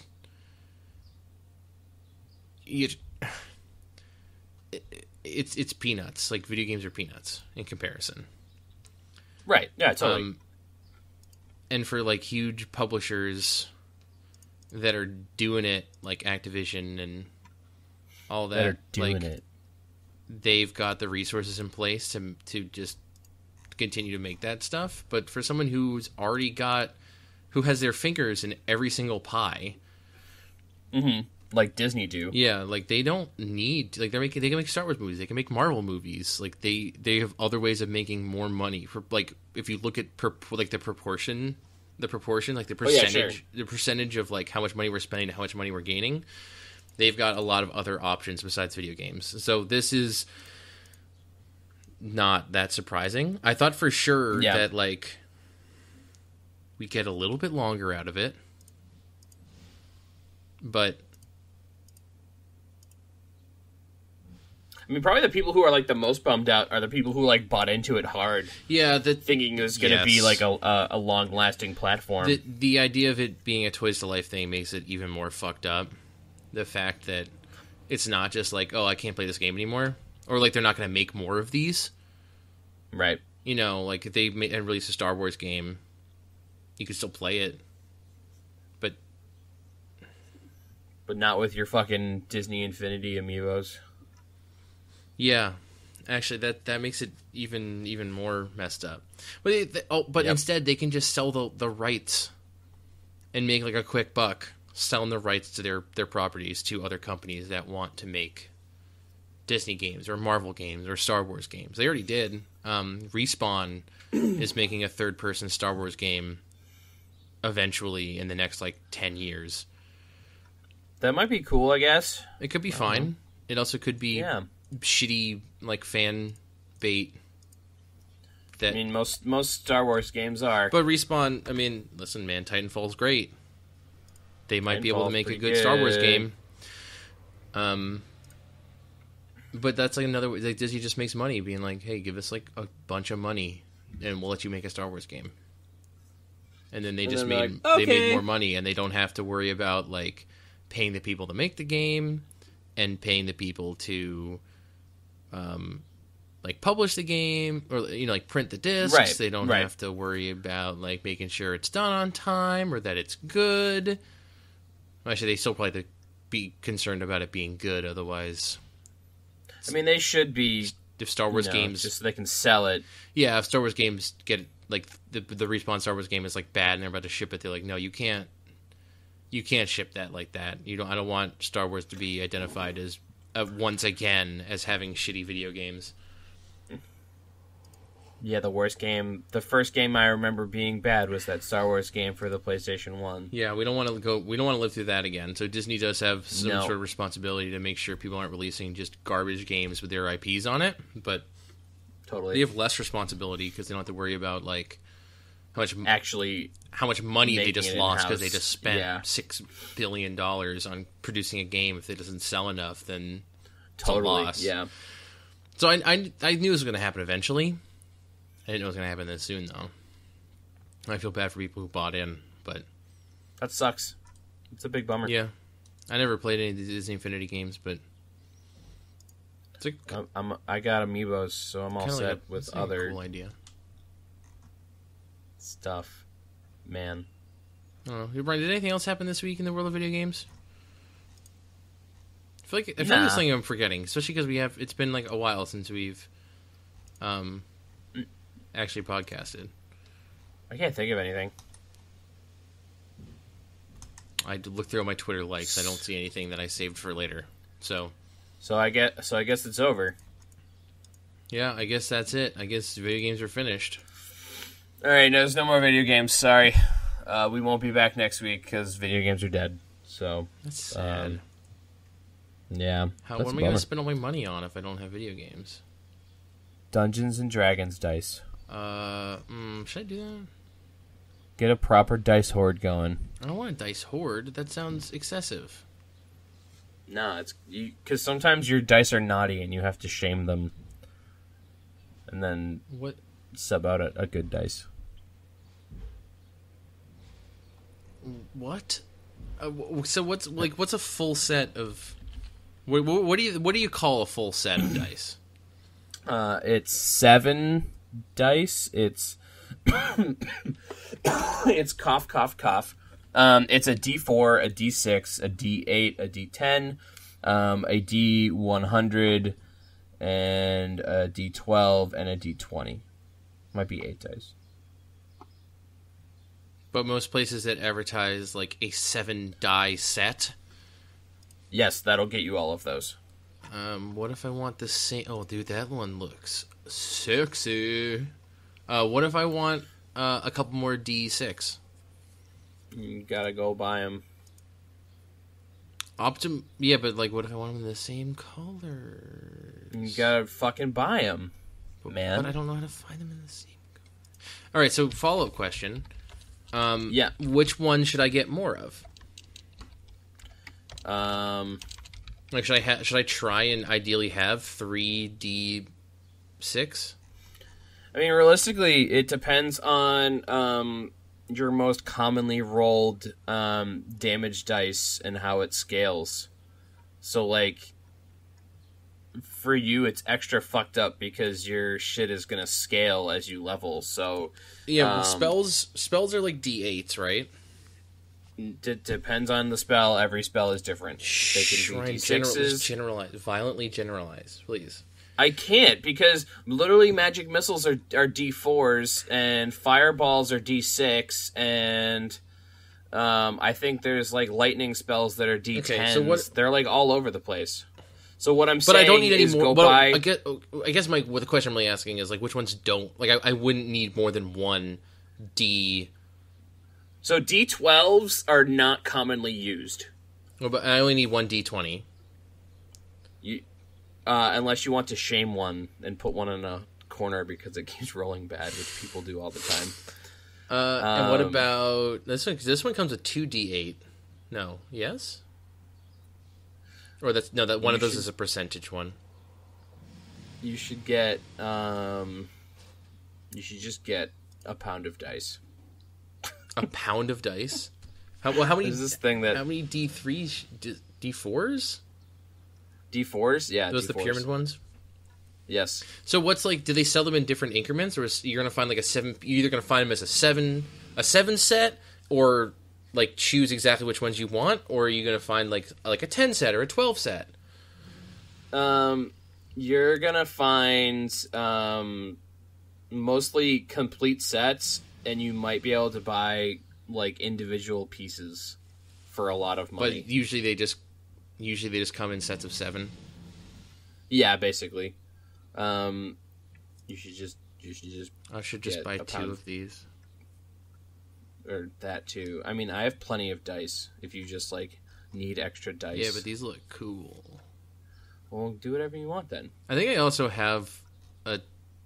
it's peanuts. Like video games are peanuts in comparison. Right. Yeah, totally. And for like huge publishers that are doing it, like Activision and all that, they've got the resources in place to just continue to make that stuff. But for someone who has their fingers in every single pie, like Disney do, like they don't need, like they can make Star Wars movies, they can make Marvel movies, like they have other ways of making more money. For like, if you look at the proportion, like the percentage, the percentage of like how much money we're spending to how much money we're gaining, they've got a lot of other options besides video games. So this is not that surprising. I thought for sure that like we get a little bit longer out of it, but I mean, probably the people who are like the most bummed out are the people who like bought into it hard. Yeah, thinking it was going to be like a long-lasting platform. The idea of it being a Toys to Life thing makes it even more fucked up. The fact that it's not just like, oh, I can't play this game anymore, or like they're not going to make more of these. Right. You know, like if they release a Star Wars game, you can still play it, but not with your fucking Disney Infinity amiibos. Yeah, actually, that makes it even more messed up. But instead, they can just sell the rights and make like a quick buck selling the rights to their properties to other companies that want to make Disney games or Marvel games or Star Wars games. They already did. Respawn is making a third-person Star Wars game eventually in the next like 10 years. That might be cool, I guess. It could be fine. It also could be shitty like fan bait. That, I mean, most Star Wars games are. But Respawn, I mean, listen, man, Titanfall's great. They might be able to make a good Star Wars game. But that's like another way. Like Disney just makes money, being like, "Hey, give us like a bunch of money, and we'll let you make a Star Wars game." And then they made more money, and they don't have to worry about like paying the people to make the game and paying the people to like publish the game, or like print the discs. Right, they don't have to worry about like making sure it's done on time or that it's good. Actually, they still probably have to be concerned about it being good. Otherwise, I mean, they should be. If Star Wars games, just so they can sell it. Yeah, if Star Wars games get like the Respawn Star Wars game is like bad and they're about to ship it, they're like, no, you can't ship that like that. I don't want Star Wars to be identified as once again as having shitty video games. Yeah, the worst game. The first game I remember being bad was that Star Wars game for the PlayStation 1. Yeah, we don't want to live through that again. So Disney does have some sort of responsibility to make sure people aren't releasing just garbage games with their IPs on it. But totally, they have less responsibility because they don't have to worry about like how much money they just lost because they just spent $6 billion on producing a game. If it doesn't sell enough, then it's a loss. Yeah. So I knew it was going to happen eventually. I didn't know it was going to happen this soon, though. I feel bad for people who bought in, but... That sucks. It's a big bummer. Yeah. I never played any of the Disney Infinity games, but... I got Amiibos, so I'm all set with other... cool idea. Stuff. Man. Oh, Brian, did anything else happen this week in the world of video games? I feel like there's something I'm forgetting, especially because it's been like a while since we've... actually podcasted. I can't think of anything. I look through all my Twitter likes. I don't see anything that I saved for later. So I guess it's over. Yeah, I guess that's it. I guess video games are finished. All right, there's no more video games. Sorry, we won't be back next week because video games are dead. So that's sad. Yeah. What am I going to spend all my money on if I don't have video games? Dungeons and Dragons dice. Should I do that? Get a proper dice hoard going. I don't want a dice hoard. That sounds excessive. No, it's because sometimes your dice are naughty and you have to shame them, and then sub out a good dice. What? So what's a full set of? What do you call a full set of dice? It's 7 dice. It's it's cough cough cough. It's a D4, a D6, a D8, a D10, a D100, and a D12, and a D20. Might be 8 dice. But most places that advertise like a 7 die set. Yes, that'll get you all of those. What if I want the same? Oh, dude, that one looks sexy. What if I want a couple more D6? You gotta go buy them. Yeah, but like, what if I want them in the same color? You gotta fucking buy them, man. But I don't know how to find them in the same color. All right, so follow-up question. Yeah. Which one should I get more of? Like, should I try and ideally have 3D6? I mean, realistically, it depends on your most commonly rolled damage dice and how it scales. So, like, for you, it's extra fucked up because your shit is gonna scale as you level. So yeah, spells are like D8s, right? Depends on the spell. Every spell is different. They can be D6s. Violently generalize, please. I can't, because literally magic missiles are D4s, and fireballs are D6, and I think there's like lightning spells that are D10s. Okay, so they're like all over the place. So what I'm saying I don't need any more. Buy... I guess the question I'm really asking is like which ones don't. Like I wouldn't need more than one D. So D12s are not commonly used. Well, but I only need one D20. Unless you want to shame one and put one in a corner because it keeps rolling bad, which people do all the time. And what about this one? 'Cause this one comes with 2D8. No, yes. Or that one of those is a percentage one. You should get. You should just get a pound of dice. A pound of dice? How many? There's this thing that how many D3s? D4s? D4s, yeah. Those D4s. The pyramid ones. Yes. So what's like? Do they sell them in different increments, or you're gonna find like a 7? You're either gonna find them as a seven set, or like choose exactly which ones you want, or are you gonna find like a 10 set or a 12 set? You're gonna find mostly complete sets, and you might be able to buy like individual pieces for a lot of money. But usually they just come in sets of 7. Yeah, basically. You should just I should just buy 2 of these. Or that too. I mean, I have plenty of dice if you just like need extra dice. Yeah, but these look cool. Well, do whatever you want then. I think I also have a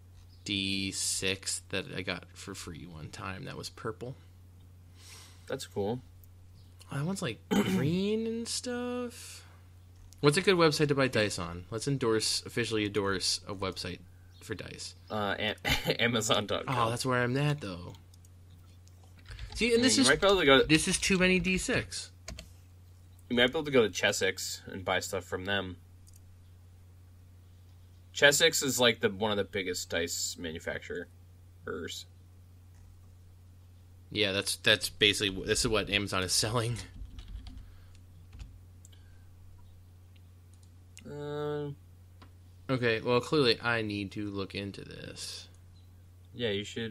D6 that I got for free one time that was purple. That's cool. That one's like green and stuff. What's a good website to buy dice on? Let's officially endorse a website for dice. Amazon.com. Oh, that's where I'm at though. See, and this is too many D6. You might be able to go to Chessex and buy stuff from them. Chessex is like one of the biggest dice manufacturers. Yeah, that's basically this is what Amazon is selling. Okay, well, clearly I need to look into this. Yeah, you should.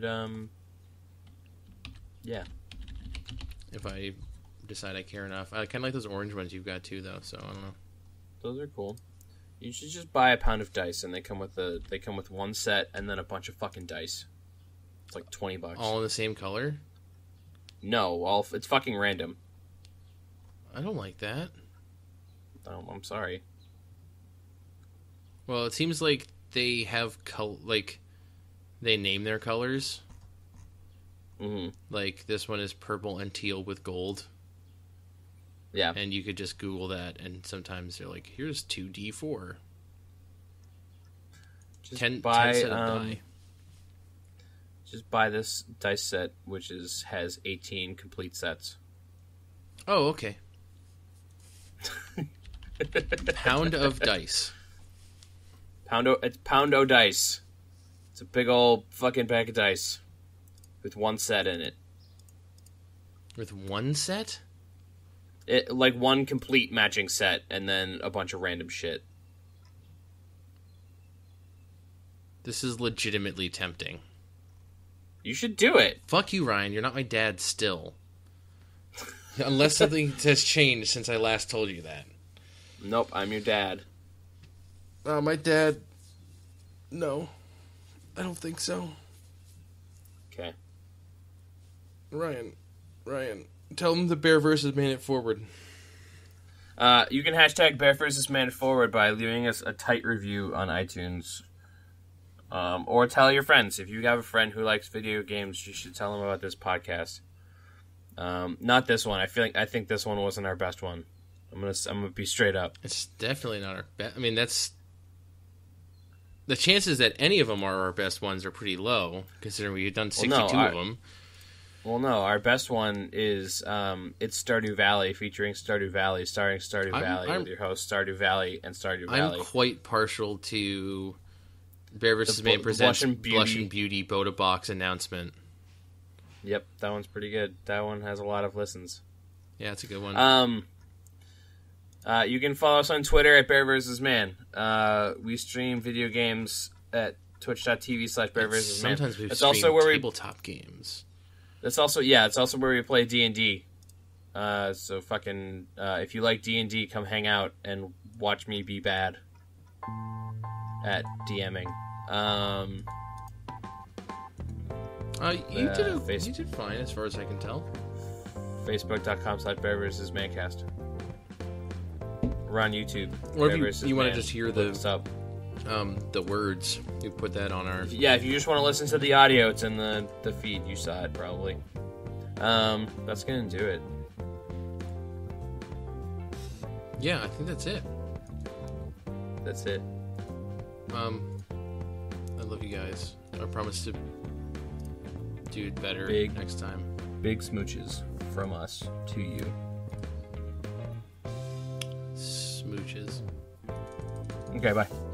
Yeah. If I decide I care enough, I kind of like those orange ones you've got too, though. So I don't know. Those are cool. You should just buy a pound of dice, and they come with one set and then a bunch of fucking dice. It's like $20. All in the same color? No, it's fucking random. I don't like that. Oh, I'm sorry. Well, it seems like they have they name their colors. Mm-hmm. Like this one is purple and teal with gold. Yeah. And you could just Google that, and sometimes they're like, here's 2D4. Just 10 buy set of die. Just buy this dice set, which has 18 complete sets. Oh, okay. Pound of dice. It's Poundo dice. It's a big old fucking bag of dice with one set in it. With one set? Like one complete matching set, and then a bunch of random shit. This is legitimately tempting. You should do it. Fuck you, Ryan. You're not my dad still. Unless something has changed since I last told you that. Nope, I'm your dad. My dad... No. I don't think so. Okay. Ryan. Tell them the Bear vs. Man It Forward. You can hashtag Bear vs. Man It Forward by leaving us a tight review on iTunes. Or tell your friends. If you have a friend who likes video games, you should tell them about this podcast. Not this one. I think this one wasn't our best one. I'm gonna be straight up. It's definitely not our best. I mean, that's the chances that any of them are our best ones are pretty low, considering we've done 62 of them. Well, no, our best one is it's Stardew Valley, featuring Stardew Valley, starring Stardew Valley, with your host Stardew Valley and Stardew Valley. I'm quite partial to Bear vs. Man presents Blush and Beauty Boda Box announcement. Yep, that one's pretty good. That one has a lot of listens. Yeah, it's a good one. You can follow us on Twitter at Bear vs. Man. We stream video games at twitch.tv/Bear vs. Man. Sometimes we stream also where tabletop games. It's also where we play D&D. So fucking, if you like D&D, come hang out and watch me be bad at DMing. You did fine as far as I can tell. Facebook.com/Bear vs. Mancast. We're on YouTube. Or if you want to just hear the words, you put that on our... Yeah, if you just want to listen to the audio, it's in the feed. You saw it, probably. That's going to do it. Yeah, I think that's it. That's it. I love you guys. I promise to do it better next time. Big smooches from us to you. Smooches. Okay, bye.